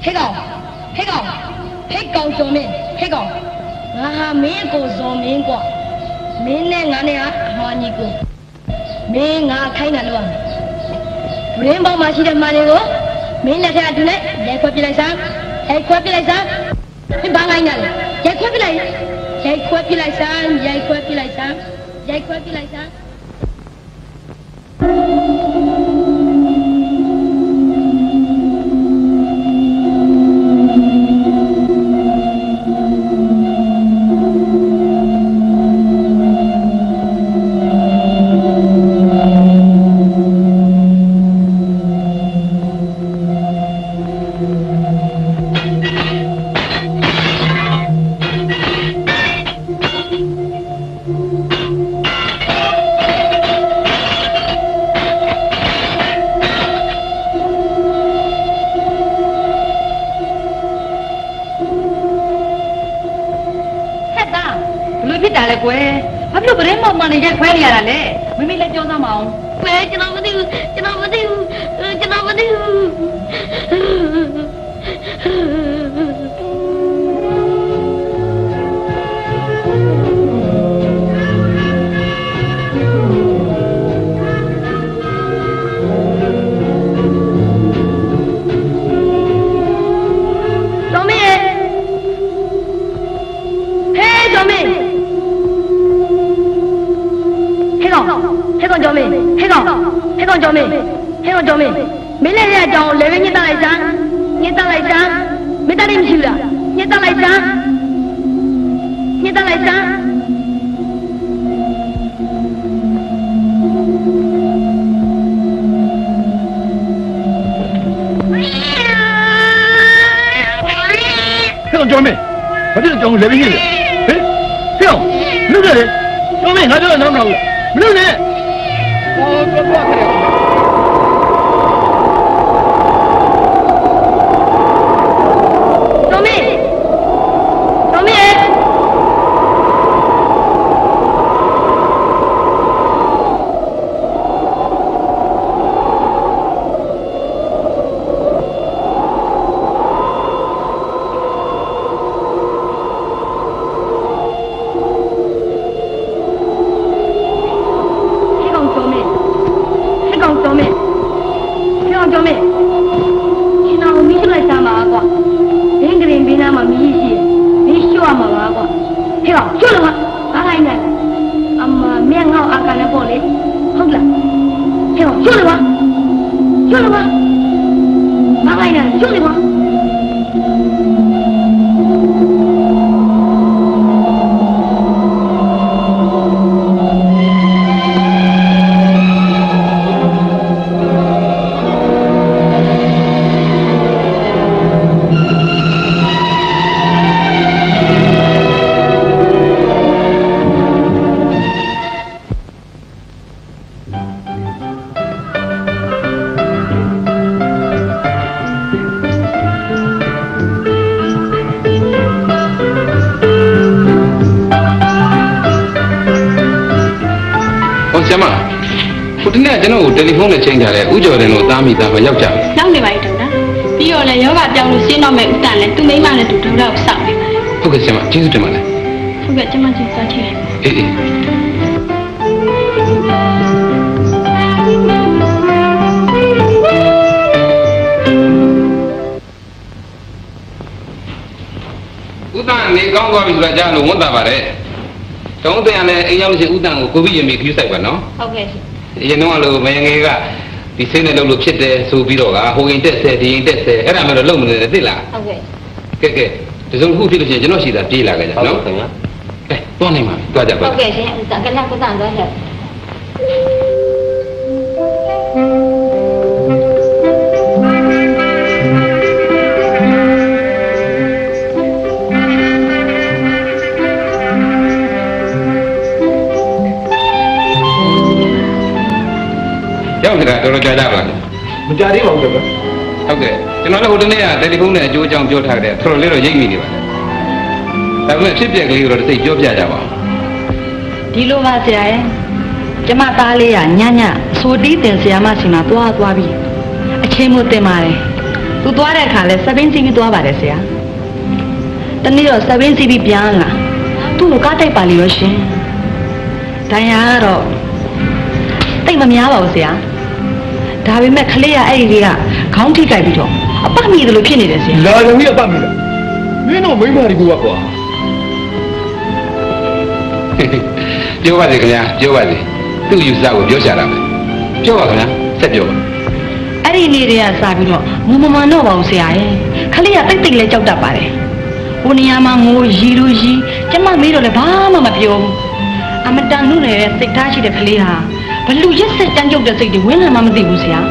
黑狗，黑狗，黑狗做咩？黑狗，啊，美国做美国，明年俺俩好你个，明俺开那路，不然宝马西的马那个，明年才出来，再快点来上，再快点来上，你帮俺那了，再快点来，再快点来上，再快点来上，再快点来上。 telephone နဲ့ချိန်ကြတယ်ဥကျော်တယ်လို့သားမိသားမရောက်ကြဘူးရောက်နေပါပြီတော်တာပြီးတော့လည်းယောဂပြောင်းလို့ရှင်းတော့မယ်ဥတန်လည်းသူ့မိမနဲ့တူတူတော့စောင့်နေပါဟုတ်ကဲ့ဆရာမကျေးဇူးတင်ပါတယ်ဟုတ်ကဲ့ကျွန်မကျေးဇူးတင်ပါတယ်အေးဥတန်နေကောင်းသွားပြီဆိုတာကြားလို့ဝန်တာပါတယ်တုံးတဲ့လည်းအိမ်ရောက်လို့ရှိရင်ဥတန်ကိုကိုပြီးရင်မိခူးဆိုင်ပါနော်ဟုတ်ကဲ့အရင်တော့လို့မယငယ်ကဒီစိတ်နဲ့လှုပ်လို့ဖြစ်တယ်ဆိုပြီးတော့ကဟိုရင်တက်ဆဲဒီရင်တက်ဆဲအဲ့ဒါမှတော့လုံမနေတယ်သိလားဟုတ်ကဲ့ကဲဒီစုံတစ်ခုဖြစ်လို့ရှိရင်ကျွန်တော်ရှိတာပြေးလာခဲ့ကြနော်ခင်ဗျာကဲတွန်းနေမှာတွားကြပါဟုတ်ကဲ့ရှင်ကနကတန်သွားရရောက်နေတာတော်တော်ကြာကြပါလားမကြသေးပါဘူးကွာဟုတ်ကဲ့ကျွန်တော်လည်းဟိုတနေ့ကတယ်လီဖုန်းနဲ့အကျိုးအကြောင်းပြောထားတယ်တော်တော်လေးတော့ရိပ်မိနေပါတယ်ဒါပေမဲ့ဖြစ်ပျက်ကလေးကိုတော့သိပြောပြကြပါဦးဒီလိုပါဆရာရဲ့ကျမသားလေးကညအဆိုတီးတင်ဆရာမစီမှာသွားပြီးအချိန်မို့တင်ပါတယ်သူသွားတဲ့အခါလဲစပင်းစီးပြီးသွားပါတယ်ဆရာတနေ့တော့စပင်းစီးပြီးပြန်လာသူ့ကိုကားတိုက်ပါလိရောရှင်ဒဏ်ရာကတော့တိတ်မများပါဘူးဆရာဒါပေမဲ့ကလေးကအဲ့ဒီကခေါင်းထိကြိုက်ပြီးတော့အပတ်မိတယ်လို့ဖြစ်နေတယ်ဆရာလာရုံကြီးအပတ်မိလားမင်းတော့မိမဒီကူကွာပြောပါစေခင်ဗျာပြောပါစေသူ့ယူဆကိုပြောချတာပဲပြောပါခင်ဗျာဆက်ပြောပါအဲ့ဒီနေ့တည်းကစပြီးတော့မူမမှန်တော့ပါဘူးဆရာရဲ့ခလေးကတိတ်တိတ်လဲကြောက်တတ်ပါတယ်ဟိုနေရာမှာငိုရီလို့ရီကျမမေးတော့လဲဘာမှမပြောဘူးအမတန်နုနယ်စိတ်ထားရှိတဲ့ကလေးဟာဘလူရက်ဆက်တန်းကြုတ်တဲ့စိတ်တွေဝင်လာမှမသိဘူးဆရာ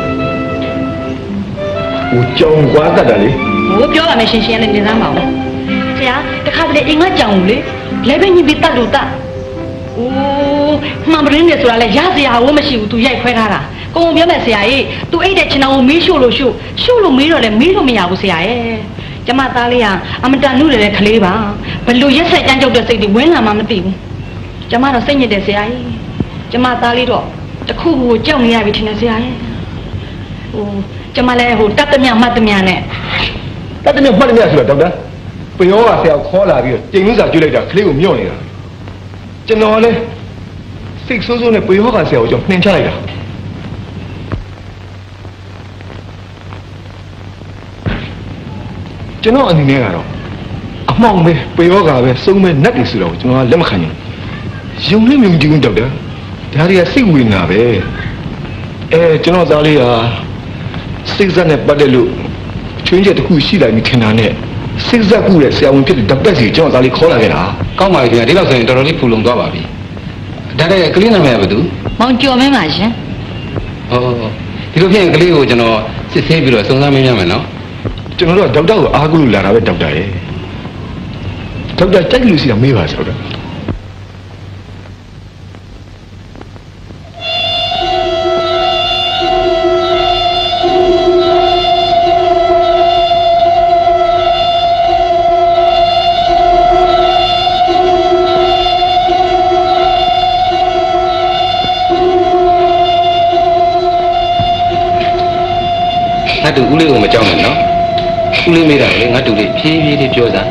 ဟိုကြောင်ကွာတတ်တယ်လေဟိုပြောရမယ်ရှင်းရှင်းလေးနေစမ်းပါဦးဆရာတခါတလေအိမ်ကကြောင်လေလဲပဲညစ်ပြီးတတ်လို့တတ်အိုးမှန်ပရင်းနေဆိုတာလဲရစရာဝမရှိဘူးသူရိုက်ခွဲထားတာကိုုံပြောမယ်ဆရာကြီးသူအိတ်တဲ့ချင်တော်ကိုမေးရှို့လို့မေးတော့လဲမေးလို့မရဘူးဆရာရဲ့ကျမသားလေးကအမတန်နုတဲ့ကလေးပါဘလူရက်ဆက်တန်းကြုတ်တဲ့စိတ်တွေဝင်လာမှမသိဘူးကျမတော့စိတ်ညစ်တယ်ဆရာကြီးကျမသားလေးတော့တခုခုကိုကြောက်နေရပြီထင်တယ်ဆရာရဲ့ဟိုကျမလည်းဟိုတတ်သမျှမှတ်သမျှနဲ့တတ်သမျှမှတ်သမျှဆိုတော့ဒေါက်တာပယောကဆရာခေါ်လာပြီးတော့ကျိန်ဥစာကျွေးလိုက်တာကလေးကိုမြော့နေတာကျွန်တော်လည်းစိတ်ဆိုးဆိုးနဲ့ပယောကဆရာကိုကျွန်တော်နှင်ချလိုက်တာကျွန်တော်အနေနဲ့ကတော့အမောင်ပဲပယောကပဲစုံမဲ့နတ်တွေဆိုတော့ကျွန်တော်ကလက်မခံနိုင်ဘူးယုံနဲ့မြုံကြည့်ဦးဒေါက်တာဒါတွေကစိတ်ဝေဒနာပဲကျွန်တော်သားလေးဟာစိတ်ဇက်နဲ့ပတ်သက်လို့ချွင်းချက်တစ်ခုရှိလိုက်ပြီထင်တာနဲ့စိတ်ဇက်ကူတဲ့ဆရာဝန်ဖြစ်တဲ့ဓာတ်ပတ်စီကျွန်တော်သားလေးခေါ်လာခဲ့တာကောင်းပါပြီခင်ဗျာဒီလောက်ဆိုရင်တော်တော်လေးဖူလုံသွားပါပြီဒါတဲ့ကလေးနာမည်ကဘယ်သူမောင်ကျော်မင်းပါရှင်ဒီလိုဖြစ်ရင်ကလေးကိုကျွန်တော်စစ်ဆေးပြီးတော့စုံစမ်းမင်းရမယ်နော်ကျွန်တော်တို့ကဒေါက်တာကိုအားကိုးလို့လာတာပဲဒေါက်တာရဲ့ဒေါက်တာကြိုက်လို့ရှိတာမေးပါဆိုတော့ငါတူဦးလေးကိုမကြောက်နဲ့နော်ဦးလေးမေးတာလေငါတူလေးဖြည်းဖြည်းလေးပြောစမ်း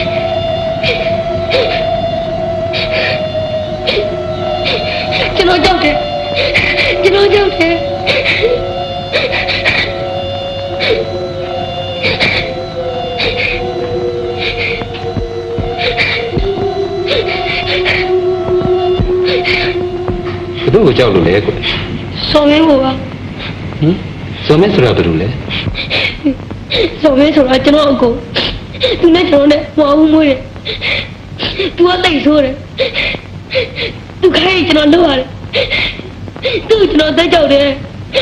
ကျွန်တော်ကြောက်တယ်ဘယ်သူ့ကိုကြောက်လို့လဲကွစော်မင်းကိုပါစော်မင်းဆိုတာဘယ်လိုလဲစော်မင်းဆိုတာကျွန်တော်အကိုသူနဲ့ကျွန်တော်နဲ့ဝါဦးမွေးတယ်သူကတိတ်ဆိုးတယ်သူခိုင်းကျွန်တော်လုပ်ရတယ်သူကျွန်တော်တက်ကြောက်တယ်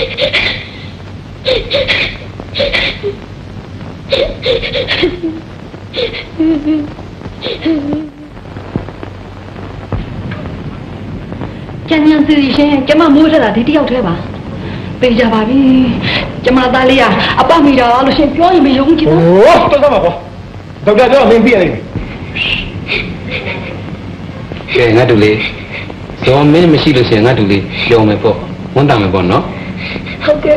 ကျန်သူရှင်ကျမမိုးထတာဒီတယောက်တည်းပါပေးကြပါပြီကျမသားလေးကအပမိတာလို့ရှင်ပြောရင်မယုံကြည်ဘူးဟိုတော့တော့ပါကွာဒေါက်တာတော့မင်းပြရလိမ့်မယ်ကဲငါတူလေးဇော်မင်းမရှိလို့ရှိရင်ငါတူလေးပြောမယ်ပေါ့ဝန်တာမယ်ပေါ့နော်ဟုတ်ကဲ့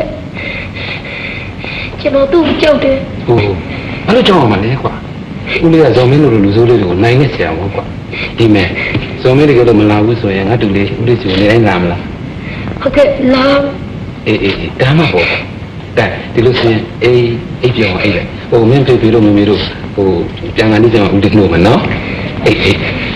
ကျွန်တော်သူ့ကြောက်တယ်ဟိုအဲ့လိုကြောက်အောင်မလဲကွာဦးလေးကဇော်မင်းလိုလူဆိုးလေးတွေကိုနိုင်နေဆရာပေါ့ကွာဒီမဲ့ဇော်မင်းတကယ်လို့မလာဘူးဆိုရင်ငါတူလေးဦးလေးစီကိုနေတိုင်းလာမလားဟုတ်ကဲ့လာအေးဒါမှပေါ့တဲ့ဒီလိုဆိုရင်အေးပြောင်းအေးလေဟိုမင်းဖေတို့မမေတို့ဟိုပြန်ကန်နေကြမှာဦးတလို့မယ်နော်အေး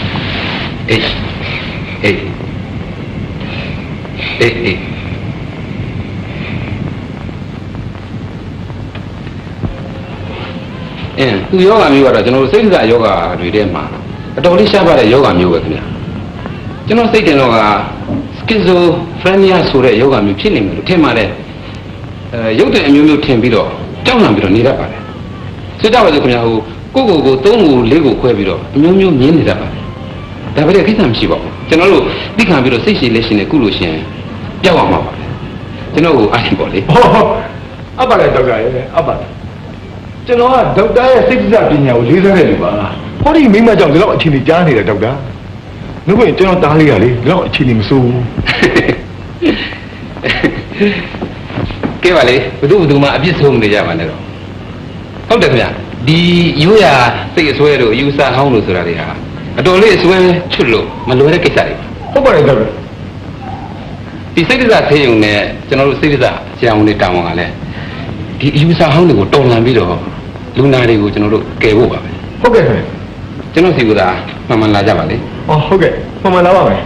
သူယောဂမျိုးကတော့ကျွန်တော်စိတ်ဓာတ်ယောဂတွေထဲမှာအတော်လေးရှားပါတဲ့ယောဂမျိုးပဲခင်ဗျာကျွန်တော်စိတ်တင်တော့ကschizophrenia ဆိုတဲ့ယောဂမျိုးဖြစ်နေမယ်လို့ထင်ပါတယ်ရုပ်တဲ့အမျိုးမျိုးထင်ပြီးတော့ကြောက်လန့်ပြီးတော့နေတတ်ပါတယ်စစ်တပ်ပါဆိုခင်ဗျာဟိုကို3ကို4ကိုခွဲပြီးတော့အမျိုးမျိုးမြင်နေတတ်ပါတယ်ဒါပေမဲ့ကိစ္စမရှိပါဘူးကျွန်တော်တို့သိခံပြီးတော့စိတ်ရှည်လက်ရှင်နဲ့ကုလို့ရှင်ပြောက်အောင်ပါပဲကျွန်တော်ကိုအားရှိပေါ့လေအပ်ပါလေဒေါက်တာရဲ့အပ်ပါကျွန်တော်ကဒေါက်တာရဲ့စိတ်ဓာတ်ပညာကိုလေးစားတဲ့လူပါဟောဒီမိမကြောင့်ဒီလောက်အခြေအနေကြားနေတယ်ဒေါက်တာနှုတ်ကကျွန်တော်တားလေးရလေဒီလောက်အခြေအနေမစိုးဘူးကဲပါလေဘယ်သူမှအပြစ်ဆုံးနေကြပါနဲ့တော့ဟုတ်တယ်ခင်ဗျဒီရိုးရာစိတ်အစွဲတို့ယူဆဟောင်းလို့ဆိုတာတွေဟာအတော်လေးအစွဲချွတ်လို့မလွယ်တဲ့ကိစ္စတွေဟုတ်ပါတယ်ဗျဒီစိတ်ဒဇဆေးရုံနဲ့ကျွန်တော်တို့စိတ်ဒဇဆရာဝန်တွေတာဝန်ကလည်းဒီယူဆဟောင်းတွေကိုတော်လှန်ပြီးတော့လူနာတွေကိုကျွန်တော်တို့ကယ်ဖို့ပါပဲဟုတ်ကဲ့ခင်ကျွန်တော်စီကသာမှန်မှန်လာကြပါလေဟုတ်ကဲ့မှန်မှန်လာပါမယ်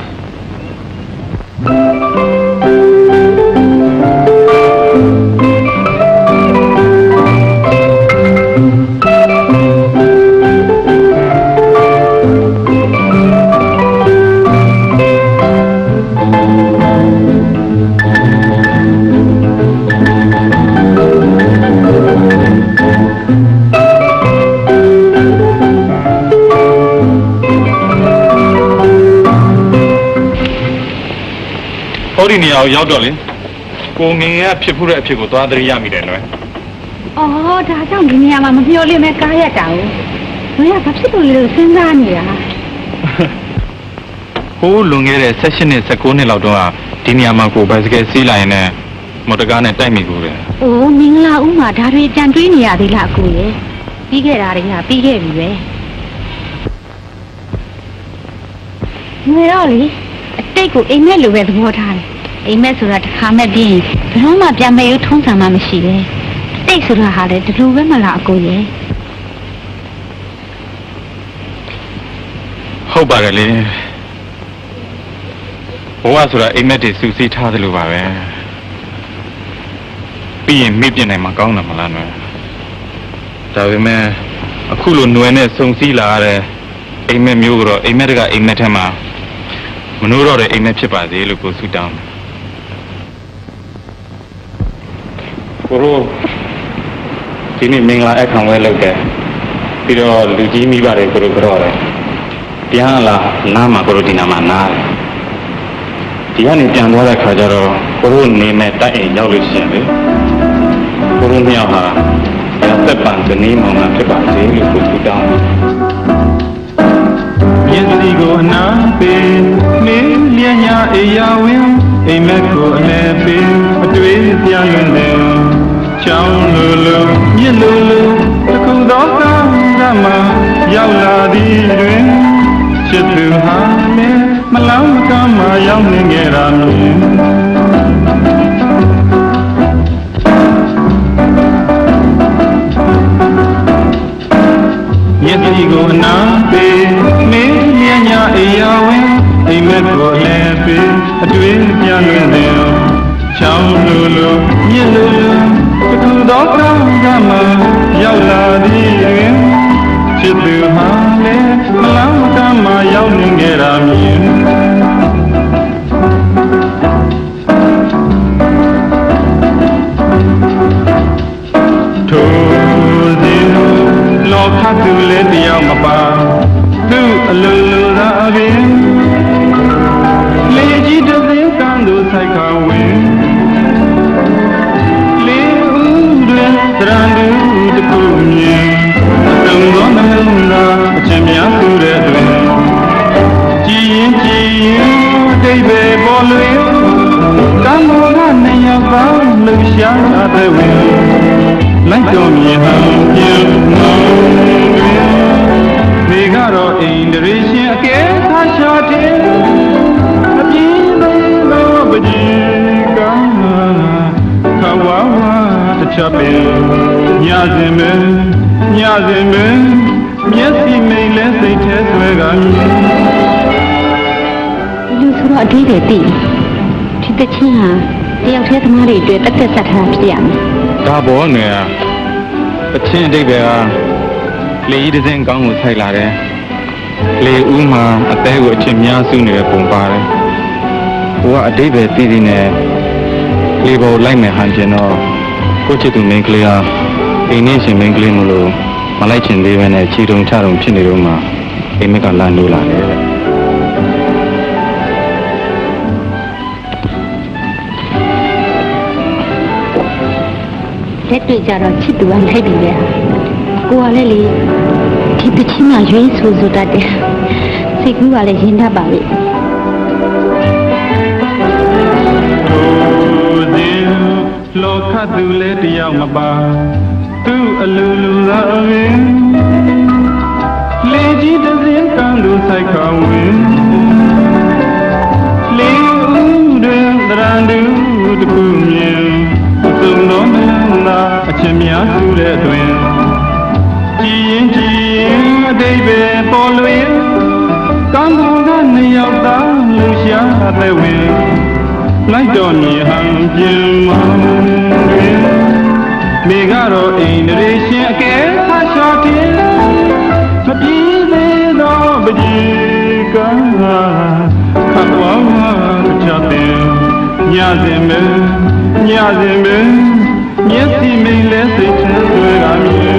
ဒီနေရာကိုရောက်တော့လေကိုငငယ်ကဖြစ်ဖူးတဲ့အဖြစ်ကိုသွားသတိရမိတယ်နော်။အော်ဒါကြောင့်ဒီနေရာမှာမမျှော်လင့်မဲ့ကားရတာကို။ဘယ်ကဘာဖြစ်လို့လဲလို့စဉ်းစားနေတာ။ဟိုးလွန်ခဲ့တဲ့16နှစ်19နှစ်လောက်တုန်းကဒီနေရာမှာကိုဘိုက်စကယ်စီးလာရင်လည်းမော်တော်ကားနဲ့တိုက်မိကိုပဲ။အိုးမင်္ဂလာဦးမှာဒါတွေကြံတွေးနေရသေးလားကိုရဲ့။ပြီးခဲ့တာတွေကပြီးခဲ့ပြီပဲ။ငယ်တော့လေအတိတ်ကိုအိမ်မက်လိုပဲသဘောထားတယ်အိမ်မက်ဆိုတာတစ်ခါမဲ့ပြီးရင်ဘယ်တော့မှပြန်မရုပ်ထုံးစံမှမရှိပဲတိတ်ဆိုတာဟာလေဒီလိုပဲမလားအကိုရဲ့ဟုတ်ပါတယ်လေဘဝဆိုတာအိမ်မက်တွေစူးစီးထားသလိုပါပဲပြီးရင်မိပြနိုင်မှာကောင်းတယ်မလားနော်ဒါပေမဲ့အခုလိုຫນွယ်နဲ့စုံစည်းလာရတဲ့အိမ်မက်မျိုးကတော့အိမ်မက်တကအိမ်မက်ထဲမှာမနိုးတော့တဲ့အိမ်မက်ဖြစ်ပါစေလို့ကိုဆုတောင်းကိုရိုဒီနေ့မင်္ဂလာအခမ်းဝဲလုပ်တယ်ပြီးတော့လူကြီးမိပါတယ်ကိုရိုကြောတယ်ပြန်လာနားမှာကိုရိုဒီနာမှာနားတယ်ဒီကနေပြန်သွားတဲ့ခါကျတော့ကိုရိုနေမဲ့တိုက်အိမ်ရောက်လို့ရှိရင်လေကိုရိုမြောက်ဟာသက်ပံဇနီးမောင်နှံဖြစ်ပါစေလို့ကိုဆုတောင်းမျက်စိကိုအနာပေးမေးလျက်ညာအေယာဝင်အိမ်မက်ကိုအလဲပေးအတွေ့အကြုံရွံ့တယ်ချောင်းလိုလိုမြစ်လိုလိုတစ်ခုသောကောင်းကမှရောက်လာသည်တွင်ချစ်သူဟာလည်းမလောင်းမကမ်းမှရောက်နေခဲ့တာမြင်မျက်စိကိုအနာပေးမေးလျက်ညာအေယာဝင်အိမ်မက်ကိုလဲပေးအတွေ့အကြုံရွံ့တယ်ချောင်းလိုလိုမြစ်လိုလိုတစ်ခုသောကောင်းကမှရောက်လာသည်တွင်ချစ်သူဟာလည်းမလောင်းမကမ်းမှရောက်နေခဲ့တာမြင်ထိုစဉ်လောကသူလည်းတယောက်မပါသူ့အလိုလိုသာအပင်လေကြီးတစ်သိန်းကန်းတို့ဆိုင်ခါဝင်သရံတူတခုမြင်တုံသောနှလုံးသားအချင်းများသူတဲ့တွင်ကြည်ရင်ကြည်ရင်အတိတ်ပဲပေါ်လွင်ကံမောကနှစ်ယောက်ပေါင်းလှူရှားတဲ့ဝင်လိုက်တော်မြင်ဟန်ပြင်းနောတွင်ဒီကတော့အိန္ဒြေရှင်အကဲထားရှာတဲ့အပြင်းသေးသောပကြီးကံခဝါဝါတချပ်ပင်ညစဉ်ပဲမျက်စိမိန်လဲစိတ်ထဲဆွဲကမြင်လူဆိုတော့အသေးတယ်တည်ဒီတချင်းဟာတယောက်တည်းသမားတွေအတွက်တက်တက်ဆက်ထားဖြစ်ရမယ်ဒါဘောနဲ့တချင်းအတိတ်ပဲဟာလေကြီးတစ်စင်းကောင်းကိုဆိုင်လာတယ်လေဦးမှာအသေးကိုအချင်းများစုနေတဲ့ပုံပါတယ်ဟိုကအတိတ်ပဲတည်တည်နဲ့လေပေါ်လိုက်မယ်ဟန်ကျင်တော့ကိုချစ်သူမင်းကလေးဟာအိမ်နေရှင်မင်းကလေးမလို့မလိုက်ချင်သေးပဲနဲ့ခြေတုံချတုံဖြစ်နေတော့မှအိမ်မက်ကလန့်လို့လာတယ်လက်တွေ့ကြတော့ချစ်သူကထိုက်ပြီလေကိုကလည်းလေဒီပချင်းကရွေးဆူဆူတတ်တယ်စိတ်ကူးကလည်းရင်တတ်ပါလေလောကသူလည်းတယောက်မပါသူအလူလူသာပင်လေကြီးတစ်စင်းကံလူဆိုင်ခေါင်ဝင်လေဦးတွင်တရံတူတစ်ခုမြင်သုံးတော်မင်းသာအချင်းများစုတဲ့အတွင်ကြည်ရင်အတိတ်ပဲပေါ်လွင်ကောင်းကောင်းကနှစ်ယောက်သားလူရှာတဲ့ဝင်လိုက်တော်မြေဟန်ပြင်းမောင်းတွင်မိကတော့အိမ်ရေရှင်အကဲဆာလျှော်တင်မပြေးသေးတော့ပကြီးကခပ်ဝါချတဲ့ညစဉ်ပဲမျက်စိမိန်လဲစိတ်ထဲတွေ့ရမည်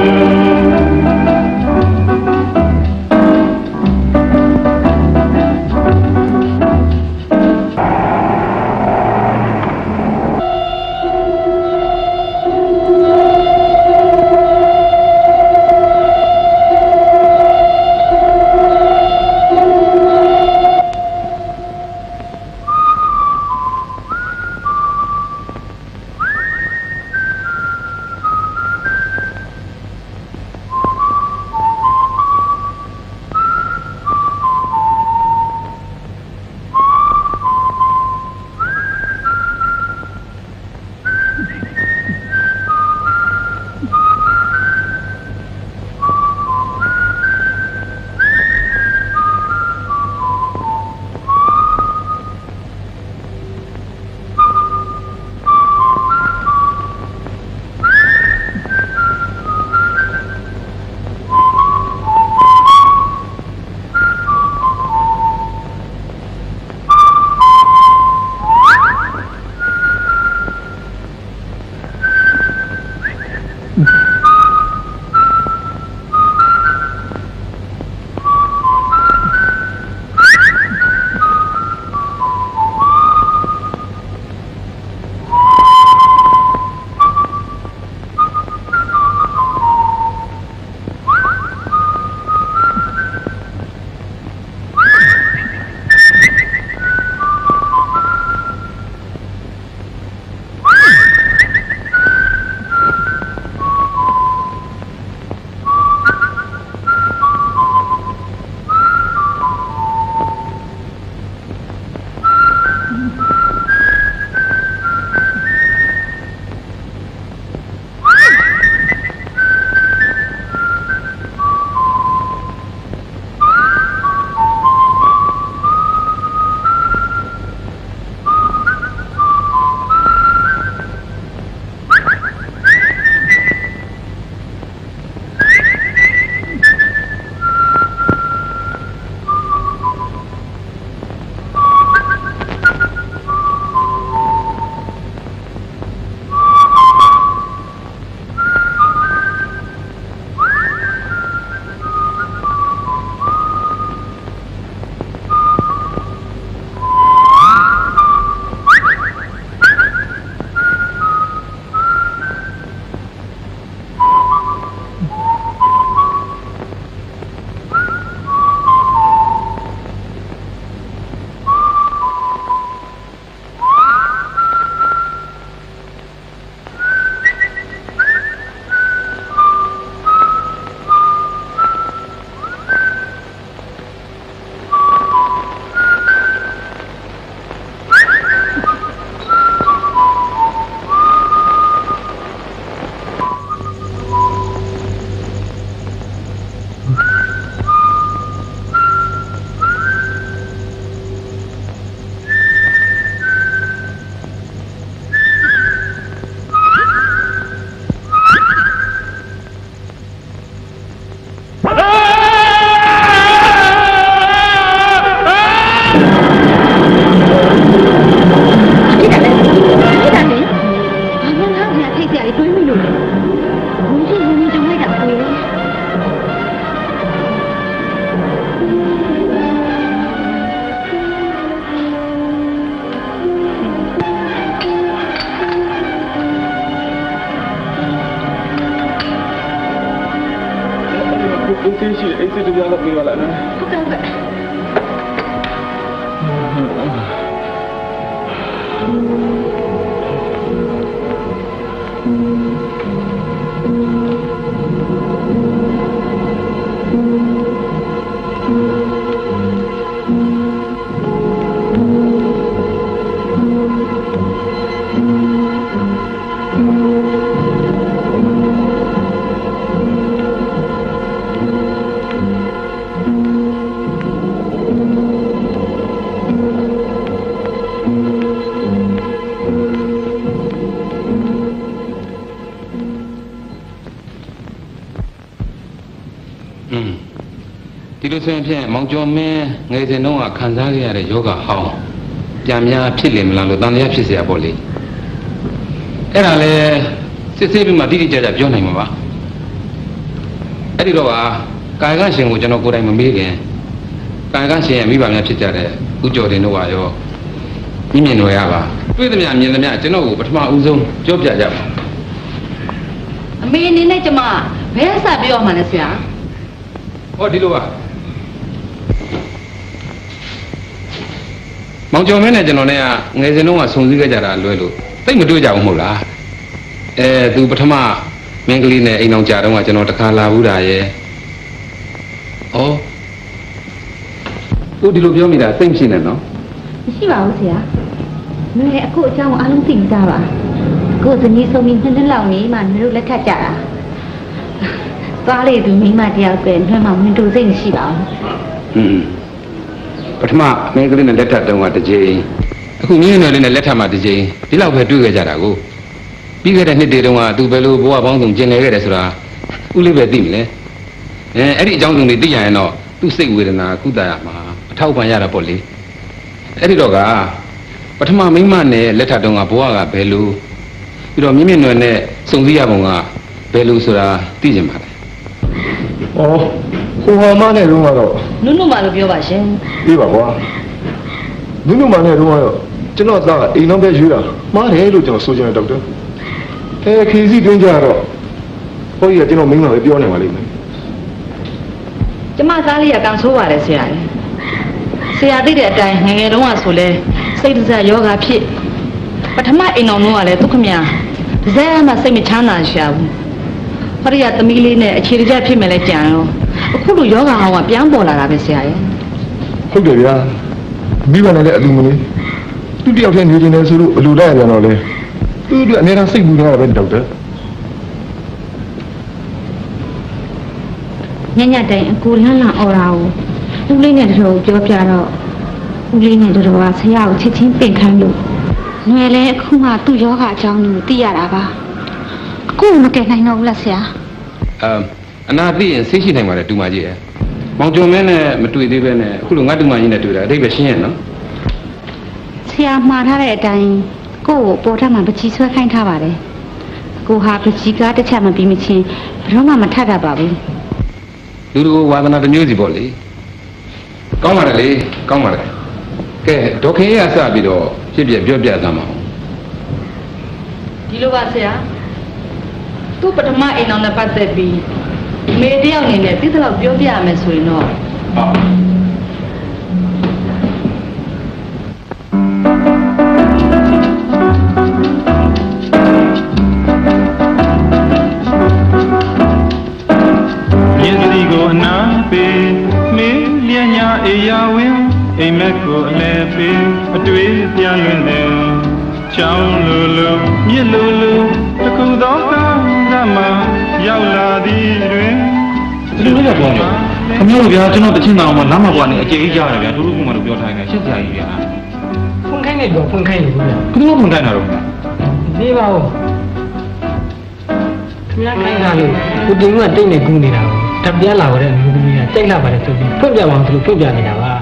ရှိအိတ်စစ်တရားလောက်ပေးပါလားနော်ဟုတ်ကဲ့ဟုတ်ကဲ့ဒီလိုဆိုရင်ဖြင့်မောင်ကျော်မင်းငယ်စဉ်တုန်းကခံစားခဲ့ရတဲ့ယောဂဟောင်းပြန်များဖြစ်လိမ့်မလားလို့တန်တရားဖြစ်เสียပေါ့လေအဲ့ဒါလဲစစ်ဆေးပြီးမှတိတိကျကျပြောနိုင်မှာပါအဲ့ဒီတော့ကာယကရှင်ကိုကျွန်တော်ကိုယ်တိုင်မမေးခင်ကာယကရှင်ရဲ့မိဘများဖြစ်ကြတဲ့ဥကျော်တင်တို့ကရောမြင်တော်ရပါတွေ့သမျှမြင်သမျှကျွန်တော်ကိုပထမဦးဆုံးပြောပြကြပါအမေအနေနဲ့ကျမဘယ်ဆက်ပြောမှလဲဆရာဟောဒီလိုပါမောင်ကျော်မင်းနဲ့ကျွန်တော်နဲ့ကငယ်စဉ်တုန်းကဆုံစည်းခဲ့ကြတာလွဲလို့သိမတွေ့ကြဘူးမဟုတ်လားသူပထမမင်းကလေးနဲ့အိမ်အောင်ကြတော့ကကျွန်တော်တခါလာဘူးတာရဲ့သူဒီလိုပြောမိတာသိမ့်ရှိနေနော်မရှိပါဘူးဆရာ။ငယ်အခုအကြောင်းအားလုံးသိကြပါ။ကိုယ်ဇနီးဆုံးပြီးနှစ်လောက်နေမှမတို့လက်ထပ်ကြတာ။သွားလေသူမိမတယောက်ပဲနှွမ်းမှမတူစိတ်မရှိပါဘူး။ပထမမင်းကလေးနဲ့လက်ထပ်တုန်းကတစ်ကြိမ်အခုမင်းနဲ့လေးနဲ့လက်ထပ်မှတစ်ကြိမ်ဒီလောက်ပဲတွေ့ခဲ့ကြတာကိုပြီးခဲ့တဲ့နှစ်တည်းတုန်းကသူဘယ်လိုဘဝပေါင်းစုံကျင်လည်ခဲ့တယ်ဆိုတာဦးလေးပဲသိမလဲ။အဲ့ဒီအကြောင်းစုံတွေသိရရင်တော့သူ့စိတ်ဝေဒနာကုသရမှာအထောက်ပံ့ရတာပေါ့လေ။အဲ့ဒီတော့ကပထမမိမနဲ့လက်ထပ်တုန်းကဘဝကဘယ်လိုပြီးတော့မြင့်မြင့်နွယ်နဲ့စုံစည်းရပုံကဘယ်လိုဆိုတာသိကြပါလား။ဟိုဟာမနဲ့လုံးကတော့နုနုမလို့ပြောပါရှင်။ပြီးပါကွာ။နုနုမနဲ့လုံးကတော့ကျွန်တော်သားအိမ်တော့ပဲရွေးတာမှားတယ်လို့ကျွန်တော်ဆိုချင်တယ်ဒေါက်တာ။ခီစီတွင်းကြတော့ဟိုကြီးကကျွန်တော်မိန်းမပဲပြောနေပါလိမ့်မယ်ကျမသားလေးကကန်ဆိုးပါတယ်ဆရာကြီးဆရာသိတဲ့အတိုင်းငယ်ငယ်တုန်းကဆိုလဲစိတ်ဒဇယောဂဖြစ်ပထမအိမ်တော်ကလည်းဒုက္ခမြဒဇမှစိတ်မချမ်းသာရှာဘူးဟောဒီကသမီးလေးနဲ့အခြေတကျဖြစ်မယ်လဲကြံရောအခုလိုယောဂဟောင်းကပြန်ပေါ်လာတာပဲဆရာကြီးဟုတ်တယ်ဗျာမိဘနဲ့လည်းအလူမလေးသူတယောက်တည်းနေနေတယ်ဆိုလို့အလူလိုက်ရပြန်တော့လေသူ့အတွက်အများအားစိတ်ပူနေတာပဲဒေါက်တာညညတိုင်အကူလန်းလန်းအော်တာကိုဦးလေးနဲ့တို့ပြောပြတော့ဦးလေးနဲ့တို့ကဆရာကိုချစ်ချင်းပင်ခိုင်းလို့ငယ်လဲအခုမှသူ့ယောဂအကြောင်းကိုသိရတာပါအခုမကယ်နိုင်တော့ဘူးလားဆရာအနာသိရင်သိရှိနိုင်ပါတယ်တူမကြီးရဲ့မောင်ကျော်မင်းနဲ့မတွေ့သေးပဲနဲ့အခုလိုငါတူမကြီးနဲ့တွေ့တာအတိတ်ပဲရှင်းရနော်ဆရာမှားထားတဲ့အတိုင်းကိုယ့်ကိုပေါ်ထပ်မှာပချီဆွဲခိုင်းထားပါတယ်ကိုဟာပချီကားတစ်ချက်မပြီးမချင်းဘယ်တော့မှမထပ်တတ်ပါဘူးလူတို့ဝါသနာတစ်မျိုးစီပေါ့လေကောင်းပါတယ်လေကောင်းပါတယ်ကဲဒေါက်ခင်ရစပြီးတော့ဖြစ်ပြပြောပြသမ်းပါဦးဒီလိုပါဆရာသူ့ပထမအိမ်အောင်နဲ့ပတ်သက်ပြီးမေတယောက်အနေနဲ့ပြည့်စလောက်ပြောပြရမယ်ဆိုရင်တော့အိမ်မက်ကိုအလဲပေးအတွေ့ပြန်လွင်တယ်ချောင်းလိုလိုမြစ်လိုလိုတခုသောကားမှာရောက်လာသည်တွင်ဒီလိုလည်းပြောနေခမျိုးဗျာကျွန်တော်တချင်းတောင်မှလမ်းမကွာနေအကျေကြီးကြားရတယ်ဗျာတို့ကမှလို့ပြောထားနေရှက်စရာကြီးဗျာဖွင့်ခိုင်းနေတော့ဖွင့်ခိုင်းနေဘူးဗျာဘယ်လိုဖွင့်ခိုင်းတာတော့ဒီပါဦးခင်ဗျားခိုင်းတာလေကိုတင်ကတိတ်နေကူးနေတာကိုတပြားလာတော့တဲ့အမျိုးသမီးကကြိုက်လာပါတယ်ဆိုပြီးဖွင့်ပြပါအောင်သူဖွင့်ပြနေတာပါ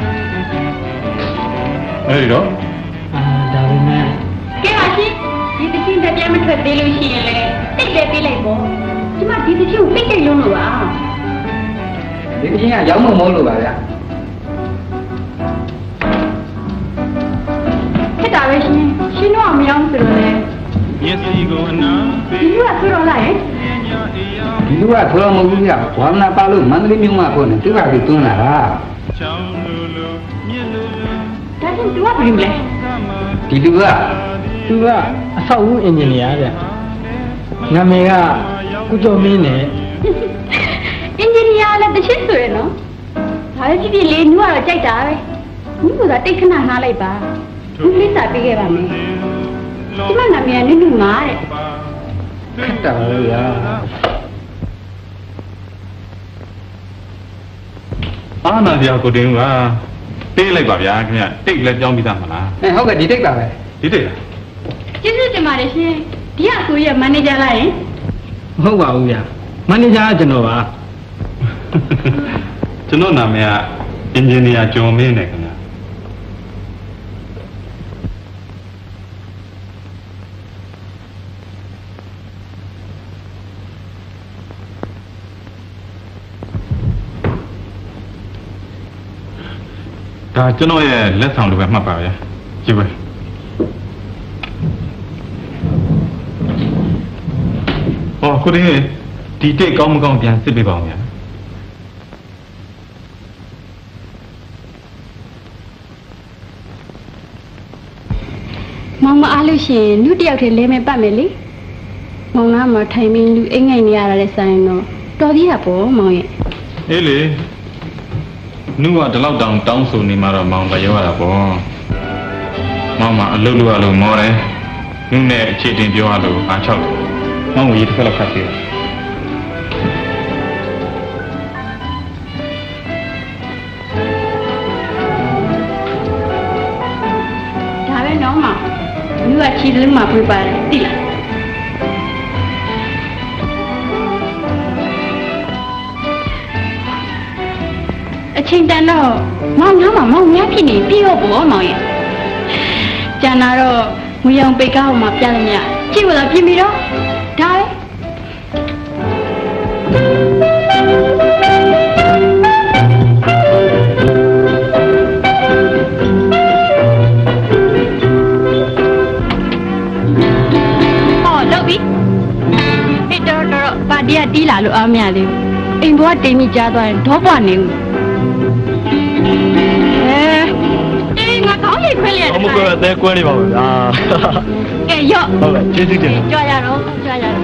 အဲ့ဒီတော့ဒါပေမဲ့ကဲပါရှင်ဒီတချင်းတက်ပြမထွက်သေးလို့ရှိရင်လေတိတ်လေပေးလိုက်ပေါ့ကျမဒီတချင်းကိုတိတ်လုံးလို့ပါဒီတချင်းကရောင်းမမိုးလို့ပါဗျာခက်တာပဲရှင်ရှင်တော့မရောဆိုတော့လေမျက်စိကိုအနာဒီလူကဆိုတော့လားဟဲ့ဒီလူကဆိုတော့မဟုတ်ဘူးဗျာဝါမနာပါလို့မန္တလေးမြို့မှာခေါ်နေသူကဒီတွန်းလာတာချောင်းလိုလိုမြစ်လိုလိုဒါချင်းသူကဘယ်လိုလဲဒီလူကအဆောက်အဦအင်ဂျင်နီယာဗျနာမည်ကကုကျော်မင်းနဲ့အင်ဂျင်နီယာလည်းတချစ်ဆိုရနော်ဒါလည်းဖြစ်ဖြစ်လေးနူကတော့ကြိုက်တာပဲနူကတိတ်ခဏနှားလိုက်ပါနူလေးစာပေးခဲ့ပါမယ်ကျမနာမည်ကနုမာတဲ့ခက်တာလေဗျာအာနာဗျာကိုတင်ကတိတ်လိုက်ပါဗျာခင်ဗျတိတ်လည်းကြောင်းပြီးသားမလားဟုတ်ကဲ့ဒီတိတ်ပါပဲဒီတိတ်လားကျေးဇူးတင်ပါတယ်ရှင်ဒီကကိုရဲ့မန်နေဂျာလားယင်မဟုတ်ပါဘူးဗျာမန်နေဂျာကကျွန်တော်ပါဒကျွန်တော်နာမည်ကအင်ဂျင်နီယာကျော်မင်းနဲ့ခင်ဗျာဒါကျွန်တော်ရဲ့လက်ဆောင်လိုပဲမှတ်ပါဗျာကြည့်ပါဟောကိုတင်းဒီတိတ်ကောင်းမကောင်းပြန်စစ်ပေးပါဦးဗျာမောင်မအားလို့ရှိရင်လူတယောက်တည်းလဲမဲ့ပတ်မယ်လေမောင်နာမှာထိုင်ပြီးလူအိမ်ငိုင်နေရတာလည်းဆိုင်တော့တော်သေးတာပေါ့မောင်ရဲ့အေးလေနုကဒီလောက်တောင်းဆိုနေမှာတော့မောင်ကရောက်ရတာပေါ့မောင်မအလုပ်လုပ်ရလို့မောတယ်နုနဲ့အခြေတင်ပြောရလို့အားချောက်တယ်မောင်ကိုရေတစ်ခါလောက်ခတ်ပေးဒါပဲနော်မောင်နုကခြေလုံးမှာပြပါတယ်သိလားအချိန်တန်တော့မောင်များမှာမောင်များဖြစ်နေပြီးတော့ပေါ့မောင်ရဲ့ကျန်တာတော့ငွေရောင်ပိတ်ကားဟိုမှာပြရမြကြည့်လို့လားပြင်ပြီတော့ဒါပဲလောက်ပြီဟဲ့တော့ပါတီးတီးလာလို့အားမရသေးဘူးအိမ်ဘွားတိမ်မိကြားသွားရင်ဒေါပွားနေဦးငါကောင်းရိတ်ခွဲလိုက်ရတယ်အမကအသေးကွဲနေပါဘူးဗျာကဲရော့ဟုတ်ကဲ့ကျေးဇူးတင်ကြွားရတော့ကြွားရတော့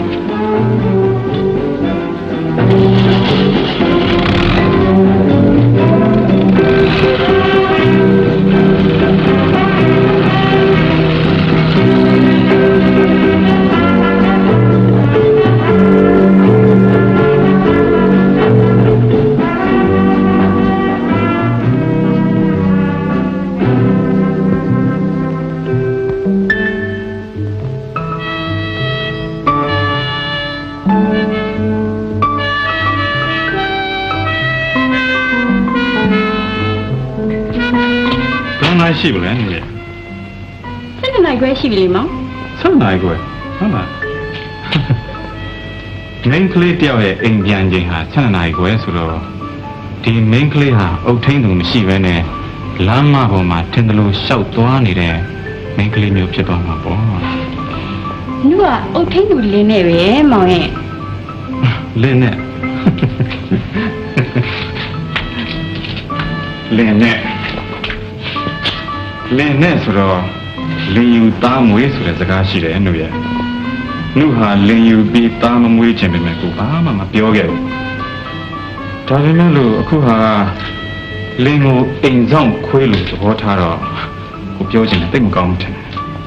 ရှိပါလားနင်ရဲ့ 7 နိုင်ခွဲရှိပြီလေမောင် 7 နိုင်ခွဲဟုတ်လားမင်းကလေးတယောက်ရဲ့အိမ်ပြန်ချိန်ဟာ7 နိုင်ခွဲဆိုတော့ဒီမင်းကလေးဟာအုတ်ထင်းသူမရှိဘဲနဲ့လမ်းမပေါ်မှာထင်တယ်လို့ရှောက်သွားနေတဲ့မင်းကလေးမျိုးဖြစ်သွားမှာပေါ့နုကအုတ်ထင်းသူလင်းနေပဲမောင်ရဲ့လင်းနဲ့လင်းနဲ့ဆိုတော့လင်ယူသားမွေးဆိုတဲ့စကားရှိတယ်နှုတ်ရဲ့နှုတ်ဟာလင်ယူပြီးသားမမွေးခြင်းပဲမဲ့ကိုဘာမှမပြောခဲ့ဘူးဒါပေမဲ့လို့အခုဟာလင်ကိုအိမ်ဆောင်ခွေးလို့သဘောထားတော့ကိုပြောချင်တယ်တိတ်မကောင်းဘူးထင်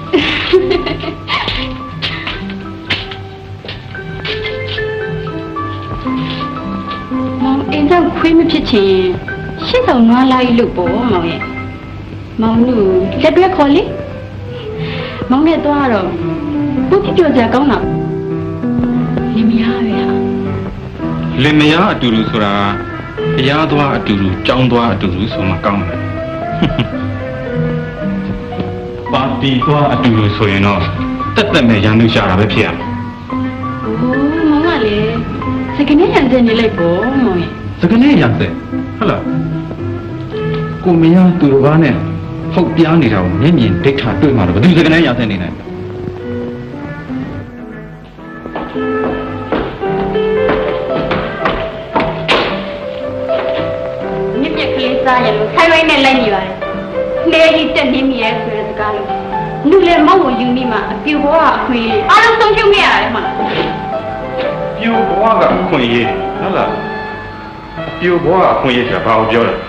မောင်အိမ်ဆောင်ခွေးမဖြစ်ချင်ရှင်းဆောင်နွားလိုက်လို့ပေါ့မောင်ရဲ့မောင်တို့လက်တွဲခေါ်လေမောင်နဲ့သွားတော့ဘုတ်ကြော်ကြကောင်းတာလင်မယားပဲဟာလင်မယားအတူတူဆိုတာအရာသွားအတူတူကြောင်းသွားအတူတူဆိုမှကောင်းတယ်ပါတီသွားအတူတူဆိုရင်တော့တက်မဲ့ရန်သူရှာတာပဲဖြစ်ရမယ်မောင်ကလေစကနေရန်စနေလိုက်ပေါ့မောင်ရဲ့စကနေရန်စဟုတ်လားကိုမယားသူတော်ဘာနဲ့ဟုတ်ပြားနေတာကိုမျက်မြင်ဒိဋ္ဌာတွေ့မှာတော့ဘယ်သူစကနေရဆင်းနေနိုင်မြက်မြက်ကလေးစားရလို့ဆိုင်ဝိုင်းနဲ့လိုက်နေပါတယ်နေကြီးတက်နေမိရဲဆိုတဲ့စကားလို့လူလည်းမောက်ကိုယူမိမှာအပြူဘဝအခွင့်အရေးအားလုံးဆုံးရှုံးခဲ့ရတယ်မှာပြူဘဝကအခွင့်အရေးဟုတ်လားပြူဘဝအခွင့်အရေးဆိုတာဘာကိုပြောလဲ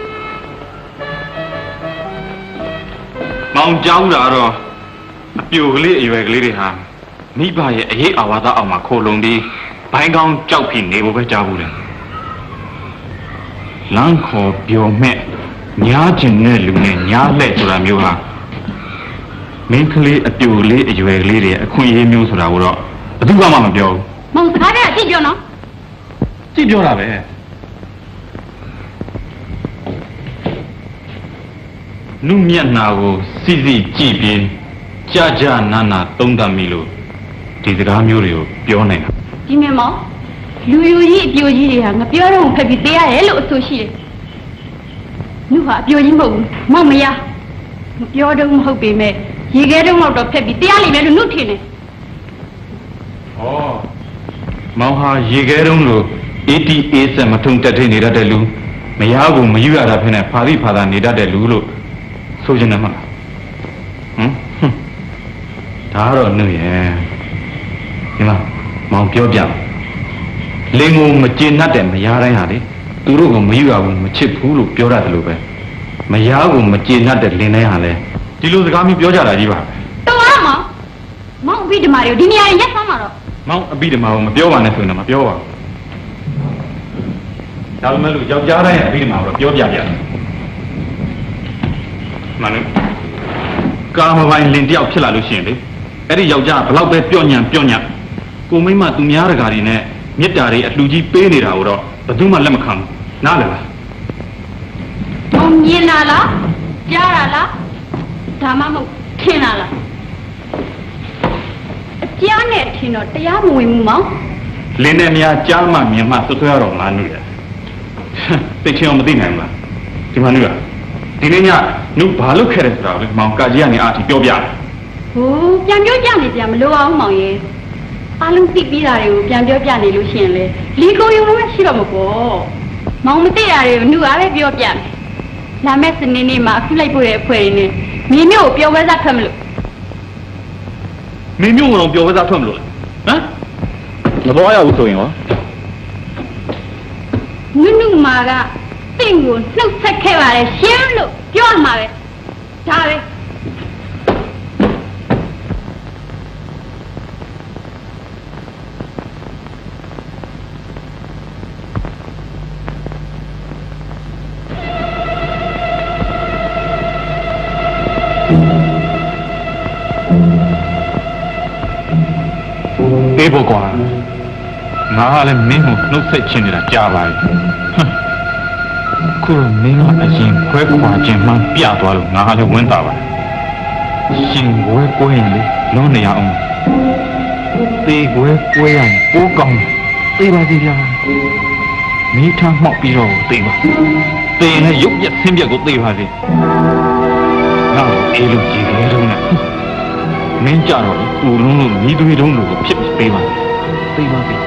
မောင်ကြောက်တာတော့အပြိုကလေးအရွယ်ကလေးတွေဟာမိဘရဲ့အရေးအာဝါဒအောက်မှာခိုလုံပြီးဘိုင်းကောင်းကြောက်ပြီးနေဖို့ပဲကြားဘူးလေလမ်းခေါ်ပြောမဲ့ညားကျင်တဲ့လူနဲ့ညားလက်ဆိုတာမျိုးဟာမင်းကလေးအပြိုလေးအရွယ်ကလေးတွေအခွင့်အရေးမျိုးဆိုတာကိုတော့ဘယ်သူမှမပြောဘူးမောင်စကားတည်းအကြည့်ပြောနော်ကြည့်ပြောတာပဲနုမျက်နှာကိုစီစီကြည့်ပြီးကြာနာနာသုံးသပ်မိလို့ဒီစကားမျိုးတွေကိုပြောနေတာဒီမြင်မောင်လူယူကြီးအပြိုကြီးတွေဟာငပြောတော့ဖက်ပြီးတရားရဲလို့အဆိုရှိတယ်နုဟာအပြိုကြီးမဟုတ်ဘူးမောင်မရမပြောတော့မဟုတ်ပေမဲ့ရေခဲတုံးတော့ဖက်ပြီးတရားလိမ့်မယ်လို့နုထင်တယ်ဩမောင်ဟာရေခဲတုံးလို့ATAမထုံတက်ထိန်နေတတ်တဲ့လူမရဘူးမယူရတာဖြစ်နေဖာသီဖာသာနေတတ်တဲ့လူလို့ဆိုချင်တယ်မလားဒါတော့နှုတ်ရဲ့ဒီမှာမောင်ပြောပြလင်းကိုမကျေနပ်တဲ့မရတိုင်းဟာလေသူတို့ကမယူရဘူးမချစ်ဘူးလို့ပြောရတယ်လို့ပဲမရဘူးမကျေနပ်တဲ့လင်းတိုင်းဟာလေဒီလိုစကားမျိုးပြောကြတာကြီးပါတော်ရမောင်အဘိဓမ္မာတွေကိုဒီနေရာရက်ဆမ်းမှာတော့မောင်အဘိဓမ္မာကိုမပြောပါနဲ့ဆိုရင်တော့မပြောပါဘူးဒါပေမဲ့လို့ယောက်ျားတိုင်းအဘိဓမ္မာကိုပြောပြပြမှန်လို့ကာမပိုင်လင်တယောက်ဖြစ်လာလို့ရှိရင်လေအဲ့ဒီယောက်ျားဘလောက်ပဲပြော့ညံကိုမိမသူများတကာတွေနဲ့မြစ်တာတွေအလှကြီးပေးနေတာကိုတော့ဘယ်သူမှလက်မခံဘူးနားလည်လားမောင်မြင်လာလားကြားလာလားဒါမှမဟုတ်ထင်လာလားအကြားနဲ့ထင်တော့တရားမဝင်ဘူးမောင်လင်းနဲ့များကြားမှမြင်မှသွဆွဲရတော့ငါနှုတ်ရသိချင်အောင်မသိနိုင်ဘူးလားဒီမှာနှုတ်ရဒီနေ့ညနှုတ်ဘာလုပ်ခဲ့တယ်ဆိုတာလေမောင်ကကြီးကနေအားထိပြောပြတယ်ဟိုပြန်ပြောပြနေပြန်မလိုအောင်မောင်ရဲ့အားလုံးသိပြီးတာတွေကိုပြန်ပြောပြနေလို့ရှိရင်လေလီကိုယုံမရှိတော့မပေါ့မောင်မသိတာတွေကိုနှုတ်အားပဲပြောပြမယ်လာမယ့်စနေနေ့မှာအခုလိုက်ပို့တဲ့အဖွဲ့တွေနဲ့မြေမြို့ကိုပျော်ပွဲစားထွက်မလို့မြေမြို့ကတော့ပျော်ပွဲစားထွက်မလို့ဟမ်မသွားရဘူးဆိုရင်ရောနုမာကတင့်ကိုနှုတ်ဆက်ခဲ့ပါတယ်ရှင်းလို့ပြောမှာပဲဒါပဲပေးဖို့ကွာငါကလည်းမင်းကိုနှုတ်ဆက်ချင်နေတာကြားပါပြီခုမင်းကအရင်ခွဲခွာခြင်းမှပြသွားလို့ငါကလည်းဝင်တာပါရှင်ဝဲကွဲရင်လေလုံးနေရအောင်သေကွဲကွဲရင်ပိုးကောင်းသေပါသေးဗျာမိထားမှောက်ပြီးတော့သေပါသေရင်လည်းရုပ်ရက်ဆင်းပြက်ကိုသေပါစေငါအေးလို့ကြည်ခဲတော့နဲ့မင်းကြတော့တူလုံးလို့မိသွေးတုံးလို့ဖြစ်ပြီးပေးပါသိပါပြီ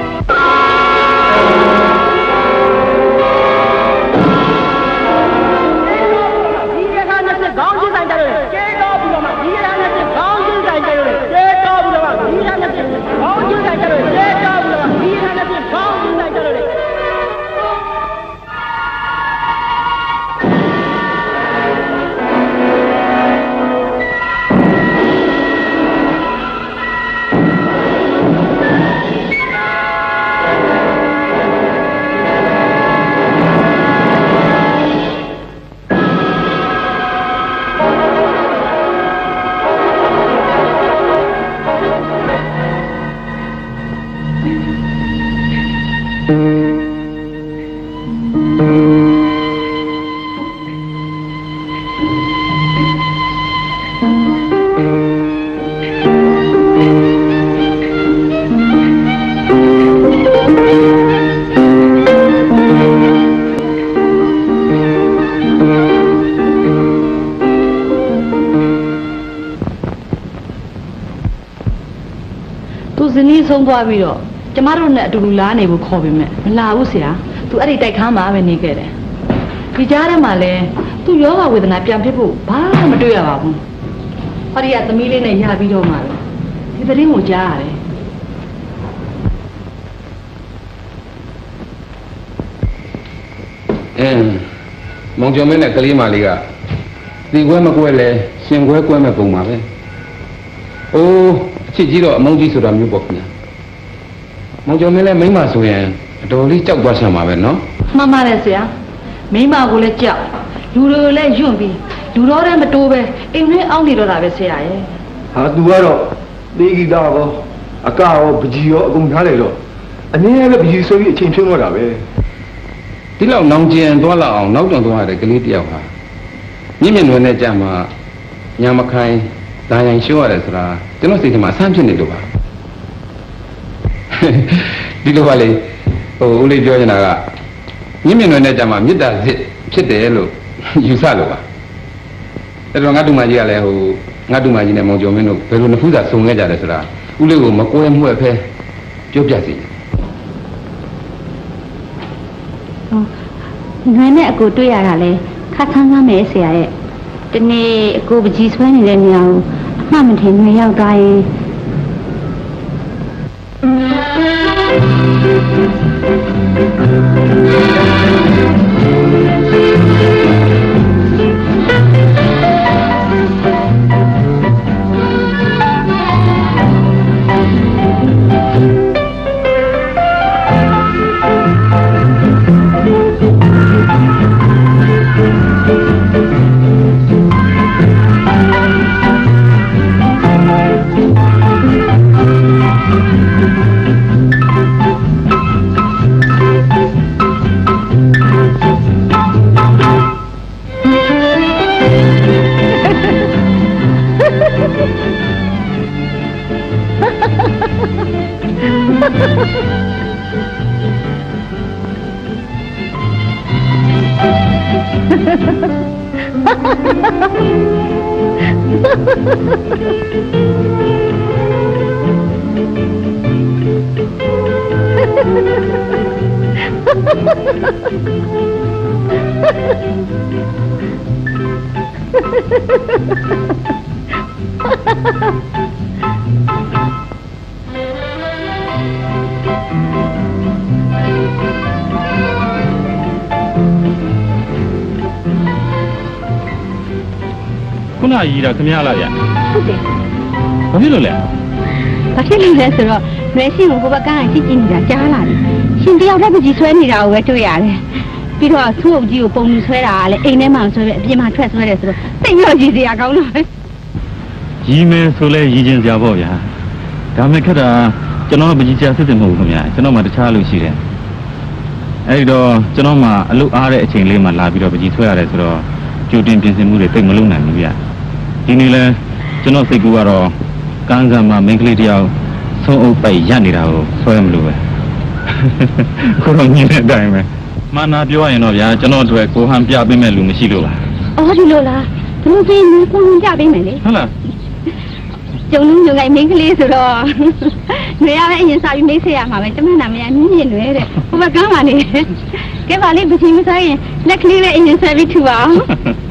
ဆုံးသွားပြီးတော့ကျမတို့နဲ့အတူတူလာနေဖို့ခေါ်ပေမဲ့မလာဘူးဆရာသူအဲ့ဒီတိုက်ခန်းမှာပဲနေခဲ့တယ်ဒီကြားထဲမှာလဲသူယောဂဝေဒနာပြန်ဖြစ်ဖို့ဘာမှမတွေ့ရပါဘူးဟောဒီကသမီးလေးနဲ့ရပြီးတော့မှဒီသတင်းကိုကြားရတယ်မောင်ကျော်မင်းနဲ့ကလေးမလေးကဒီကွဲမကွဲလဲရှင်ကွဲကွဲမဲ့ပုံပါပဲအိုးအချစ်ကြီးတော့အမုန်းကြီးဆိုတာမျိုးပေါ့ခင်ဗျာမောင်ကျော်မင်းလည်းမိန်းမဆိုရင်အတော်လေးကြောက်သွားဆံပါပဲနော်မှန်ပါတယ်ဆရာမိန်းမကိုလည်းကြောက်လူတွေကိုလည်းယွန့်ပြီးလူတော်တဲ့မတိုးပဲအိမ်ထဲအောင်းနေတော့တာပဲဆရာရဲ့ဟာသူကတော့သေဂီတာရောအကရောပကြီးရောအကုန်ထားလိုက်တော့အနည်းငယ်ပဲပကြီးဆိုပြီးအချိန်ဖြုံးတော့တာပဲဒီလောက်နောင်ကျင်သွားလောက်အောင်နောက်ကျန်သွားတဲ့ကလေးတယောက်ဟာညမြင့်ွယ်နဲ့ကြမှာညာမခိုင်းဒါရင်ရှိုးရတယ်ဆိုတာကျွန်တော်စိတ်ထဲမှာအဆန်းဖြစ်နေလို့ပါဒီလိုပါလေဟိုဦးလေးပြောနေတာကညမြင့်ွယ်နဲ့ကြမှာမေတ္တာစစ်ဖြစ်တယ်လို့ယူဆလို့ပါအဲ့တော့ငါတူမကြီးကလည်းဟိုငါတူမကြီးနဲ့မောင်ကျော်မင်းတို့ဘယ်လိုနဖူးစာစုံခဲ့ကြလဲဆိုတာဦးလေးကိုမကွဲမွဲ့ဖဲပြောပြစီနွေနဲ့အကိုတွေ့ရတာလဲခါဆန်းဆန်းပဲဆရာရဲ့ဒီနေ့အကိုပကြီးဆွဲနေတဲ့နေရာကိုအမှမထင်နွေရောက်သွားရင်ခုနကြီးတာခမရလားဗျဟုတ်တယ်ဘာဖြစ်လို့လဲဘာဖြစ်လို့လဲဆိုတော့ရွေးရှင်ကိုဘက်ကကြည့်ကြည့်နေတာကြားလာတယ်ရှင်တယောက်တည်းပကြီးဆွဲနေတာကိုပဲတွေ့ရတယ်ပြီးတော့သူ့အုပ်ကြီးကိုပုံလူဆွဲတာကလည်းအိမ်ထဲမှာဆွဲပဲအပြင်မှာထွက်ဆွဲတယ်ဆိုတော့တိတ်ရောကြီးစရာကောင်းတော့ရီးမယ်ဆိုလဲရီးချင်းစရာပေါ့ဗျာဒါမဲ့ခက်တာကျွန်တော်ပကြီးချာစစ်စစ်မဟုတ်ဘူးခင်ဗျာကျွန်တော်မှတခြားလို့ရှိတယ်အဲ့ဒီတော့ကျွန်တော်မှအလုပ်အားတဲ့အချိန်လေးမှလာပြီးတော့ပကြီးဆွဲရတယ်ဆိုတော့ကြိုတင်ပြင်ဆင်မှုတွေတိတ်မလုပ်နိုင်ဘူးဗျဒီနေ့လဲကျွန်တော်စိတ်ကူကတော့ကန်းကမ်းမှာမိန်းကလေးတယောက်ဆုံးအုပ်ပိုက်ရနေတာကိုဆွဲမလို့ပဲခုတော့ညင်တဲ့အတိုင်းပဲမနာပြောရရင်တော့ဗျာကျွန်တော်တို့ကိုဟန်ပြပေးမဲ့လူမရှိလို့ပါအော်ဒီလိုလားဘလို့ပြင်းကိုဟန်ပြပေးမယ်လေဟုတ်လားကျုံလုံးညုံလိုက်မိန်းကလေးဆိုတော့နေရတဲ့အရင်စားပြီးမိတ်ဆက်ရမှာပဲကျမနာမည်နင်းမြင်လွဲတဲ့ဟိုဘကမ်းပါနေကဲပါလေပချင်းမစားရင်လက်ကလေးနဲ့အရင်ဆက်ပြီးထူပါအောင်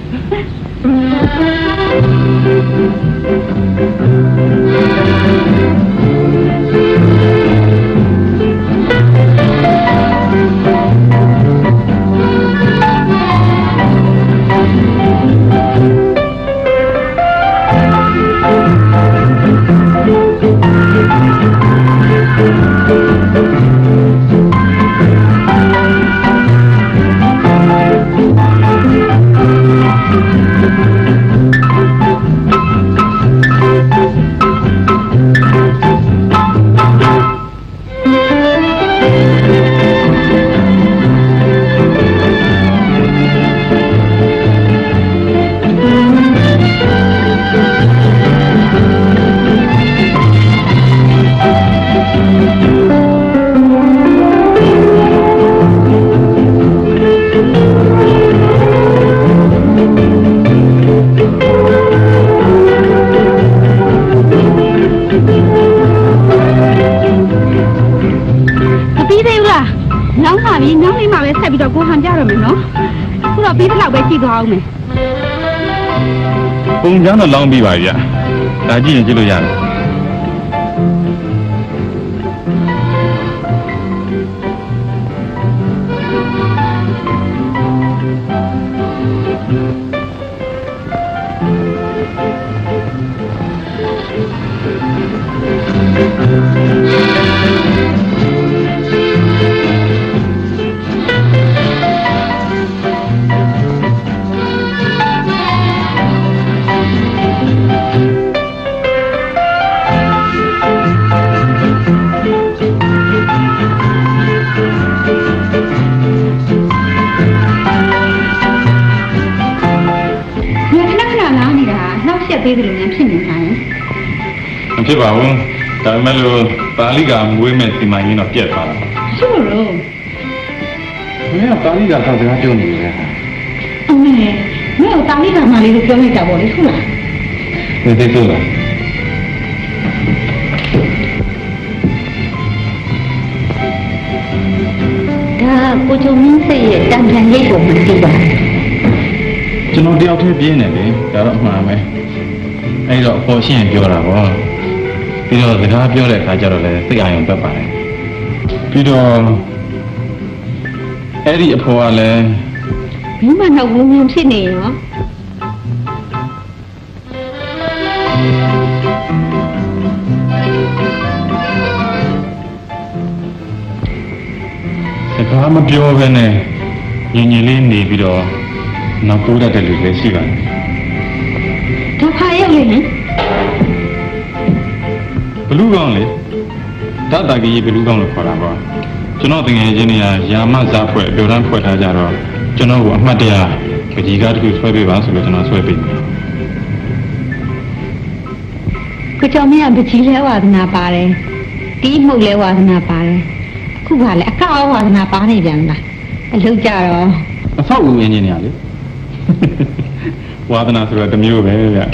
ကိုဟန်ကြတော့မယ်နော်ခုတော့ပြီးတဲ့လောက်ပဲကြည့်သွားအောင်မယ်ပုံချမ်းတော့လောင်းပြီးပါဗျာဒါကြည့်ရင်ကြည့်လို့ရတယ်ပေးတယ်လို့များဖြစ်နေတာရဲ့မဖြစ်ပါဘူးဒါပေမဲ့လို့ပါဠိကမွေးမဲ့စီမံကြီးတော့ပြတ်သွားတာရှိလို့မင်းကပါဠိကသာစကားပြောနေတယ်အမေမင်းတာလီကမှလေးကိုပြောလိုက်တာပေါ့လေဟုတ်လားနေသေးဆိုလားဒါကိုချုံမင်းစိတ်ရဲ့တန်ပြန်ရိပ်ကိုမသိပါကျွန်တော်တယောက်တည်းပြင်းနေလေဒါတော့မှားမယ်အဲ့တော့အပေါ်ရှင်းပြောတာပေါ့ပြီးတော့စကားပြောတဲ့အခါကျတော့လည်းစိတ်အာရုံတက်ပါတယ်ပြီးတော့အဲ့ဒီအဖေကလည်းမင်းမနောက်ဝုန်းဝုန်းဖြစ်နေရောစကားမပြောဘဲနဲ့ညင်ညင်လေးနေပြီးတော့နောက်တိုးတတ်တဲ့လူလည်းရှိပါတယ်ဒါခါရောက်လေနော်ဘလူးကောင်းလေတတကြီးဘလူးကောင်းလို့ခေါ်တာပေါ့ကျွန်တော်တကယ်ချင်းနေရာမဇာဖွဲ့အပြောတန်းဖွဲ့ထားကြတော့ကျွန်တော်ကအမှတ်တရပကြီးကားတစ်ခုဆွဲပေးပါဆိုလို့ကျွန်တော်ဆွဲပေးတယ်ကိုချုံမင်းကပကြီးလဲဝါသနာပါတယ်တီးမှုတ်လဲဝါသနာပါတယ်ခုကလည်းအကောက်ဝါသနာပါနေပြန်လားအလုပ်ကြတော့အဆောက်အဦအင်ဂျင်နီယာလေဝါသနာဆိုတော့တစ်မျိုးပဲဗျ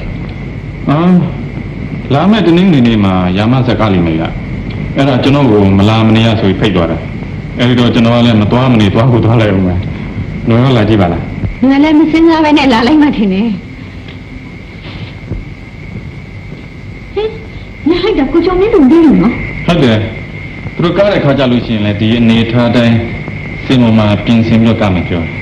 လာမဲ့တနင်္ဂနွေနေ့မှာရာမဇက်ကလိမ့်မယ်ဗျအဲ့ဒါကျွန်တော်ကိုမလာမနေရဆိုပြီးဖိတ်သွားတာအဲ့ဒီတော့ကျွန်တော်ကလည်းမသွားမနေသွားဖို့သွားလိုက်အောင်မယ်နှွေးလာကြည့်ပါလားငါလည်းမစင်းစားပဲနဲ့လာလိုက်မှထင်တယ်ဟင်ညဟိုက်တာကိုချုံမင်းတို့နေလို့နော်ဟုတ်တယ်သူတို့ကားတဲ့ခါကြလို့ရှိရင်လည်းဒီအနေထားတိုင်းစင်မမှာပြင်ဆင်ပြီးတော့ကမှပြောတယ်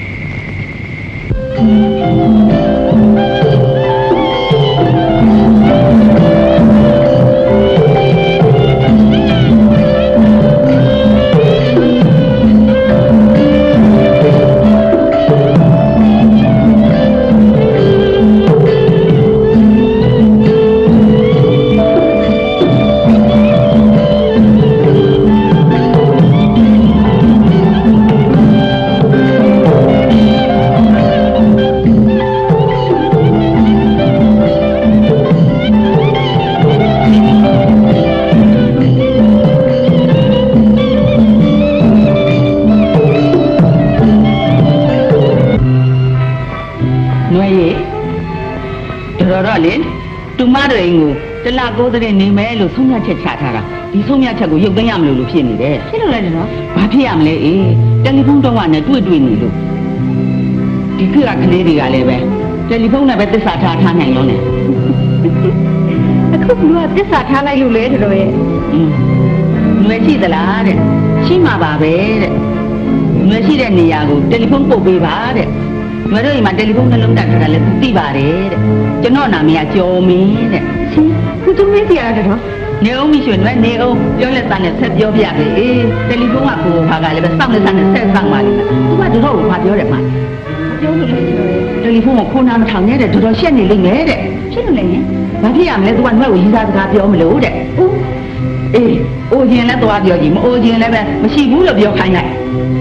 တလကိုတဲ့နေမဲလို့ဆုံးဖြတ်ချက်ချထားတာဒီဆုံးဖြတ်ချက်ကိုရုပ်သိမ်းရမလို့ဖြစ်နေတယ်ဖြစ်လို့လည်းနော်ဘာဖြစ်ရမလဲအေးတယ်လီဖုန်းတော့ကနဲ့တွေ့နေလို့ဒီခေတ်ကကလေးတွေကလည်းပဲတယ်လီဖုန်းနဲ့ပဲသစ္စာထားနိုင်လို့နဲ့အခုကသစ္စာထားလိုက်လို့လေတော်ရဲ့ငွေရှိသလားတဲ့ရှိမှာပါပဲတဲ့ငွေရှိတဲ့နေရာကိုတယ်လီဖုန်းပို့ပေးပါတဲ့ငွေတို့အိမ်မှာတယ်လီဖုန်းနှလုံးတက်ထားတာလည်းသိပါတယ်တဲ့ကျွန်တော်နာမည်ကကျော်မင်းတဲ့ခုသူမေးပြရတယ်နော်နေအောင်မရှိရင်နေအောင်ပြောလက်သားနဲ့ဆက်ပြောပြတယ်အေးတယ်လီဖုန်းကကိုဟာကလည်းပဲစောင့်လက်သားနဲ့ဆက်ဆောင်ပါလိမ့်မယ်သူကတို့ကိုဘာပြောတယ်မှာပြောလို့လည်းတယ်လီဖုန်းကိုခိုးနာမထောင်နဲ့တဲ့တို့ရှက်နေလိမ့်မယ်တဲ့ရှက်လို့လည်းဘာဖြစ်ရမလဲသူကနှွက်ကိုရင်းစားစကားပြောမလို့တဲ့အေးအိုခြင်းလည်းသွားပြောကြည့်မအိုခြင်းလည်းပဲမရှိဘူးလို့ပြောခိုင်းလို